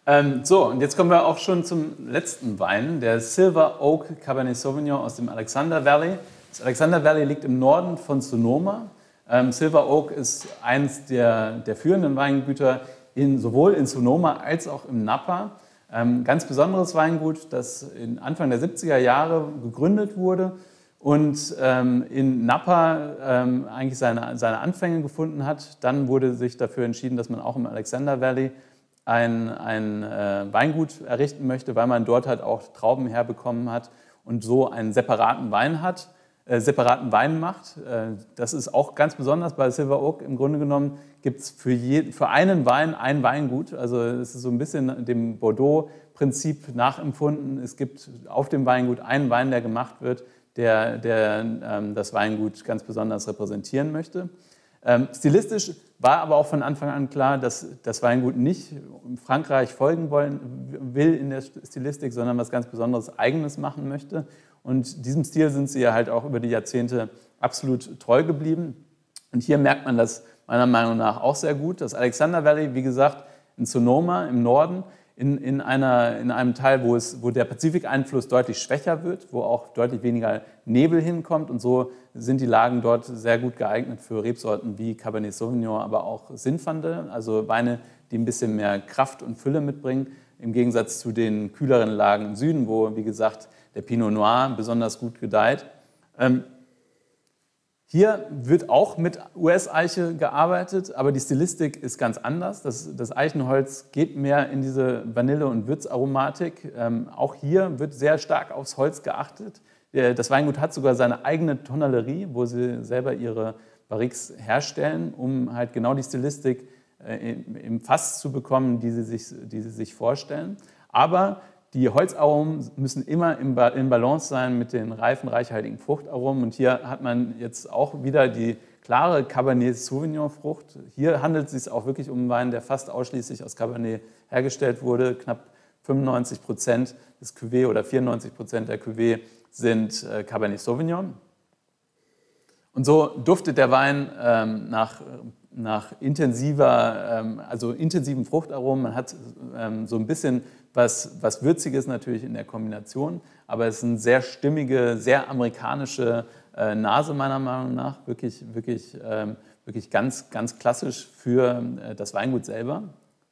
Ähm, so, und jetzt kommen wir auch schon zum letzten Wein, der Silver Oak Cabernet Sauvignon aus dem Alexander Valley. Das Alexander Valley liegt im Norden von Sonoma. Ähm, Silver Oak ist eines der, der führenden Weingüter in, sowohl in Sonoma als auch im Napa. Ähm, ganz besonderes Weingut, das in Anfang der siebziger Jahre gegründet wurde und ähm, in Napa ähm, eigentlich seine, seine Anfänge gefunden hat. Dann wurde sich dafür entschieden, dass man auch im Alexander Valley ein, ein äh, Weingut errichten möchte, weil man dort halt auch Trauben herbekommen hat und so einen separaten Wein hat, äh, separaten Wein macht. Äh, das ist auch ganz besonders bei Silver Oak. Im Grunde genommen gibt es für, für einen Wein ein Weingut. Also es ist so ein bisschen dem Bordeaux-Prinzip nachempfunden. Es gibt auf dem Weingut einen Wein, der gemacht wird, der, der ähm, das Weingut ganz besonders repräsentieren möchte. Ähm, stilistisch war aber auch von Anfang an klar, dass das Weingut nicht Frankreich folgen wollen, will in der Stilistik, sondern was ganz Besonderes Eigenes machen möchte. Und diesem Stil sind sie ja halt auch über die Jahrzehnte absolut treu geblieben. Und hier merkt man das meiner Meinung nach auch sehr gut. Das Alexander Valley, wie gesagt, in Sonoma im Norden, in, in, einer, in einem Teil, wo, es, wo der Pazifikeinfluss deutlich schwächer wird, wo auch deutlich weniger Nebel hinkommt. Und so sind die Lagen dort sehr gut geeignet für Rebsorten wie Cabernet Sauvignon, aber auch Zinfandel, also Weine, die ein bisschen mehr Kraft und Fülle mitbringen, im Gegensatz zu den kühleren Lagen im Süden, wo, wie gesagt, der Pinot Noir besonders gut gedeiht. Ähm, Hier wird auch mit U S-Eiche gearbeitet, aber die Stilistik ist ganz anders. Das, das Eichenholz geht mehr in diese Vanille- und Würzaromatik. Ähm, auch hier wird sehr stark aufs Holz geachtet. Das Weingut hat sogar seine eigene Tonnellerie, wo sie selber ihre Barriques herstellen, um halt genau die Stilistik äh, im Fass zu bekommen, die sie sich, die sie sich vorstellen. Aber die Holzaromen müssen immer im Balance sein mit den reifen, reichhaltigen Fruchtaromen. Und hier hat man jetzt auch wieder die klare Cabernet Sauvignon-Frucht. Hier handelt es sich auch wirklich um einen Wein, der fast ausschließlich aus Cabernet hergestellt wurde. Knapp fünfundneunzig Prozent des Cuvée oder vierundneunzig Prozent der Cuvée sind äh, Cabernet Sauvignon. Und so duftet der Wein ähm, nach, nach intensiver, ähm, also intensiven Fruchtaromen. Man hat ähm, so ein bisschen was, was Würziges natürlich in der Kombination, aber es ist eine sehr stimmige, sehr amerikanische äh, Nase meiner Meinung nach. Wirklich, wirklich, ähm, wirklich ganz, ganz klassisch für äh, das Weingut selber.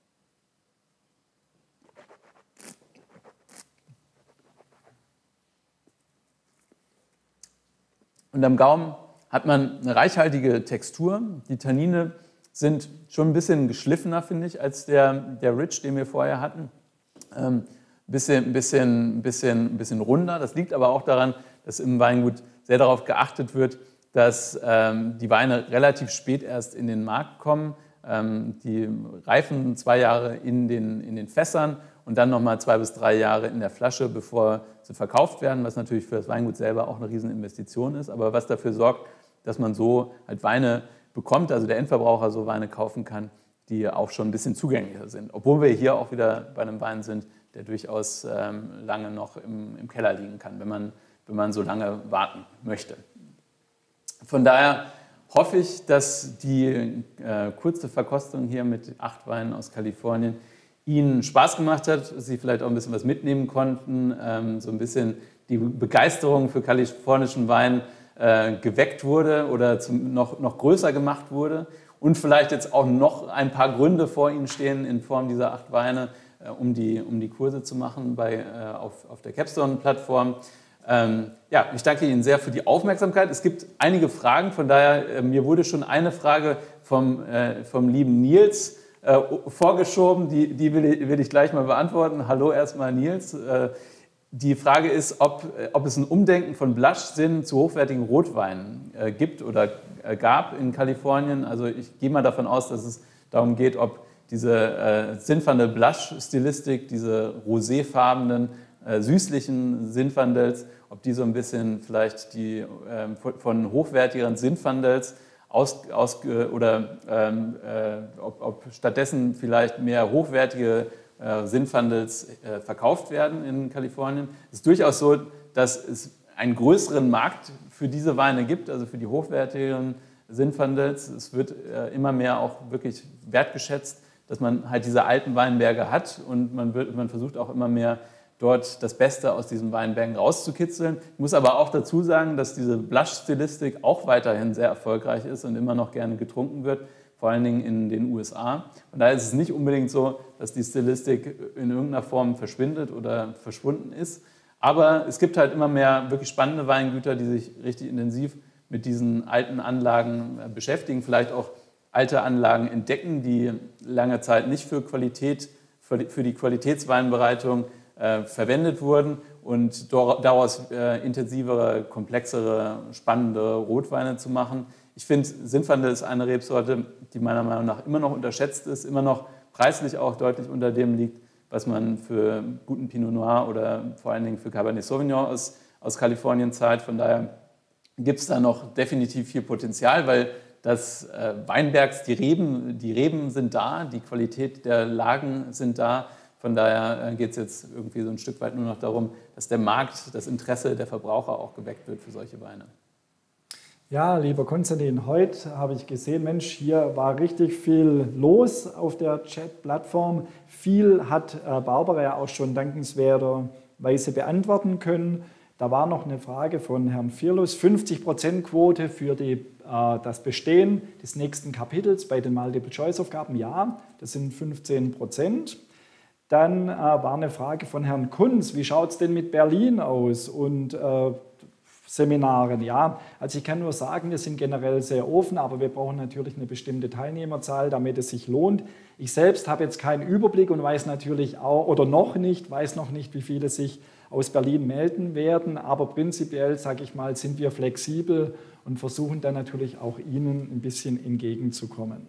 Und am Gaumen hat man eine reichhaltige Textur. Die Tannine sind schon ein bisschen geschliffener, finde ich, als der, der Rich, den wir vorher hatten. Ein ähm, bisschen, bisschen, bisschen, bisschen runder. Das liegt aber auch daran, dass im Weingut sehr darauf geachtet wird, dass ähm, die Weine relativ spät erst in den Markt kommen. Ähm, die reifen zwei Jahre in den, in den Fässern und dann nochmal zwei bis drei Jahre in der Flasche, bevor sie verkauft werden, was natürlich für das Weingut selber auch eine Rieseninvestition ist, aber was dafür sorgt, dass man so halt Weine bekommt, also der Endverbraucher so Weine kaufen kann, die auch schon ein bisschen zugänglicher sind. Obwohl wir hier auch wieder bei einem Wein sind, der durchaus ähm, lange noch im, im Keller liegen kann, wenn man, wenn man so lange warten möchte. Von daher hoffe ich, dass die äh, kurze Verkostung hier mit acht Weinen aus Kalifornien Ihnen Spaß gemacht hat, Sie vielleicht auch ein bisschen was mitnehmen konnten, ähm, so ein bisschen die Begeisterung für kalifornischen Wein äh, geweckt wurde oder zum, noch, noch größer gemacht wurde und vielleicht jetzt auch noch ein paar Gründe vor Ihnen stehen in Form dieser acht Weine, äh, um, die, um die Kurse zu machen bei, äh, auf, auf der Capstone-Plattform. Ähm, ja, ich danke Ihnen sehr für die Aufmerksamkeit. Es gibt einige Fragen, von daher, äh, mir wurde schon eine Frage vom, äh, vom lieben Nils äh, vorgeschoben, die, die will, ich, will ich gleich mal beantworten. Hallo erstmal Nils. Äh, die Frage ist, ob, ob es ein Umdenken von Blush-Gin zu hochwertigen Rotweinen äh, gibt oder äh, gab in Kalifornien. Also ich gehe mal davon aus, dass es darum geht, ob diese äh, Zinfandel Blush-Stilistik, diese roséfarbenen, äh, süßlichen Zinfandels, ob die so ein bisschen vielleicht die äh, von hochwertigeren Zinfandels aus, aus, oder ähm, äh, ob, ob stattdessen vielleicht mehr hochwertige äh, Zinfandels äh, verkauft werden in Kalifornien. Es ist durchaus so, dass es einen größeren Markt für diese Weine gibt, also für die hochwertigeren Zinfandels. Es wird äh, immer mehr auch wirklich wertgeschätzt, dass man halt diese alten Weinberge hat und man, wird, man versucht auch immer mehr dort das Beste aus diesen Weinbergen rauszukitzeln. Ich muss aber auch dazu sagen, dass diese Blush-Stilistik auch weiterhin sehr erfolgreich ist und immer noch gerne getrunken wird, vor allen Dingen in den U S A. Und da ist es nicht unbedingt so, dass die Stilistik in irgendeiner Form verschwindet oder verschwunden ist. Aber es gibt halt immer mehr wirklich spannende Weingüter, die sich richtig intensiv mit diesen alten Anlagen beschäftigen, vielleicht auch alte Anlagen entdecken, die lange Zeit nicht für Qualität, für die Qualitätsweinbereitung äh, verwendet wurden und daraus äh, intensivere, komplexere, spannende Rotweine zu machen. Ich finde, Zinfandel ist eine Rebsorte, die meiner Meinung nach immer noch unterschätzt ist, immer noch preislich auch deutlich unter dem liegt, was man für guten Pinot Noir oder vor allen Dingen für Cabernet Sauvignon aus, aus Kalifornien zahlt. Von daher gibt es da noch definitiv viel Potenzial, weil das äh, Weinbergs, die Reben, die Reben sind da, die Qualität der Lagen sind da. Von daher äh, geht es jetzt irgendwie so ein Stück weit nur noch darum, dass der Markt, das Interesse der Verbraucher auch geweckt wird für solche Weine. Ja, lieber Konstantin, heute habe ich gesehen, Mensch, hier war richtig viel los auf der Chat-Plattform. Viel hat äh, Barbara ja auch schon dankenswerterweise beantworten können. Da war noch eine Frage von Herrn Vierlus, fünfzig Prozent Quote für die, äh, das Bestehen des nächsten Kapitels bei den Multiple-Choice-Aufgaben. Ja, das sind fünfzehn Prozent. Dann äh, war eine Frage von Herrn Kunz, wie schaut es denn mit Berlin aus und äh, Seminaren? Ja, also ich kann nur sagen, wir sind generell sehr offen, aber wir brauchen natürlich eine bestimmte Teilnehmerzahl, damit es sich lohnt. Ich selbst habe jetzt keinen Überblick und weiß natürlich auch, oder noch nicht, weiß noch nicht, wie viele sich aus Berlin melden werden, aber prinzipiell, sage ich mal, sind wir flexibel und versuchen dann natürlich auch Ihnen ein bisschen entgegenzukommen.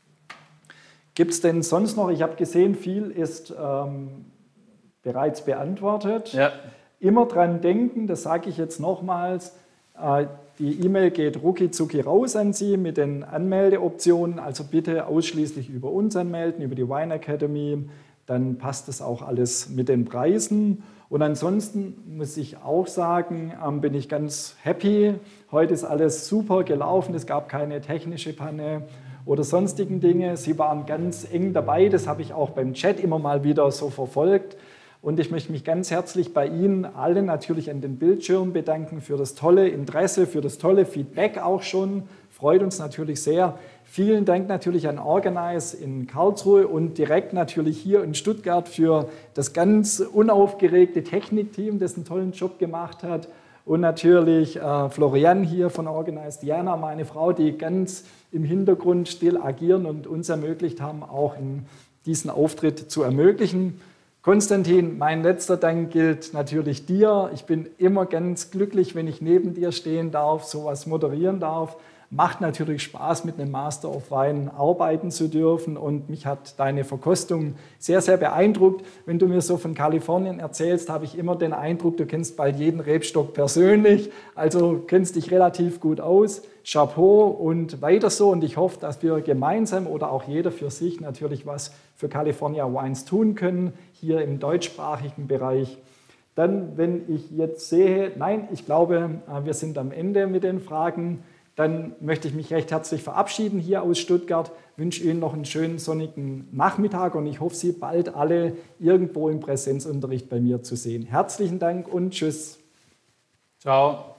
Gibt es denn sonst noch, ich habe gesehen, viel ist ähm, bereits beantwortet. Ja. Immer dran denken, das sage ich jetzt nochmals, äh, die E-Mail geht rucki-zucki raus an Sie mit den Anmeldeoptionen, also bitte ausschließlich über uns anmelden, über die Wine Academy, dann passt das auch alles mit den Preisen. Und ansonsten muss ich auch sagen, ähm, bin ich ganz happy. Heute ist alles super gelaufen, es gab keine technische Panne oder sonstigen Dinge. Sie waren ganz eng dabei, das habe ich auch beim Chat immer mal wieder so verfolgt. Und ich möchte mich ganz herzlich bei Ihnen allen natürlich an den Bildschirmen bedanken für das tolle Interesse, für das tolle Feedback auch schon. Freut uns natürlich sehr. Vielen Dank natürlich an Organize in Karlsruhe und direkt natürlich hier in Stuttgart für das ganz unaufgeregte Technikteam, das einen tollen Job gemacht hat. Und natürlich äh, Florian hier von Organize, Diana, meine Frau, die ganz im Hintergrund still agieren und uns ermöglicht haben, auch in diesen Auftritt zu ermöglichen. Konstantin, mein letzter Dank gilt natürlich dir. Ich bin immer ganz glücklich, wenn ich neben dir stehen darf, sowas moderieren darf. Macht natürlich Spaß, mit einem Master of Wine arbeiten zu dürfen und mich hat deine Verkostung sehr, sehr beeindruckt. Wenn du mir so von Kalifornien erzählst, habe ich immer den Eindruck, du kennst bald jeden Rebstock persönlich, also kennst dich relativ gut aus. Chapeau und weiter so und ich hoffe, dass wir gemeinsam oder auch jeder für sich natürlich was für California Wines tun können, hier im deutschsprachigen Bereich. Dann, wenn ich jetzt sehe, nein, ich glaube, wir sind am Ende mit den Fragen. Dann möchte ich mich recht herzlich verabschieden hier aus Stuttgart, wünsche Ihnen noch einen schönen sonnigen Nachmittag und ich hoffe, Sie bald alle irgendwo im Präsenzunterricht bei mir zu sehen. Herzlichen Dank und tschüss. Ciao.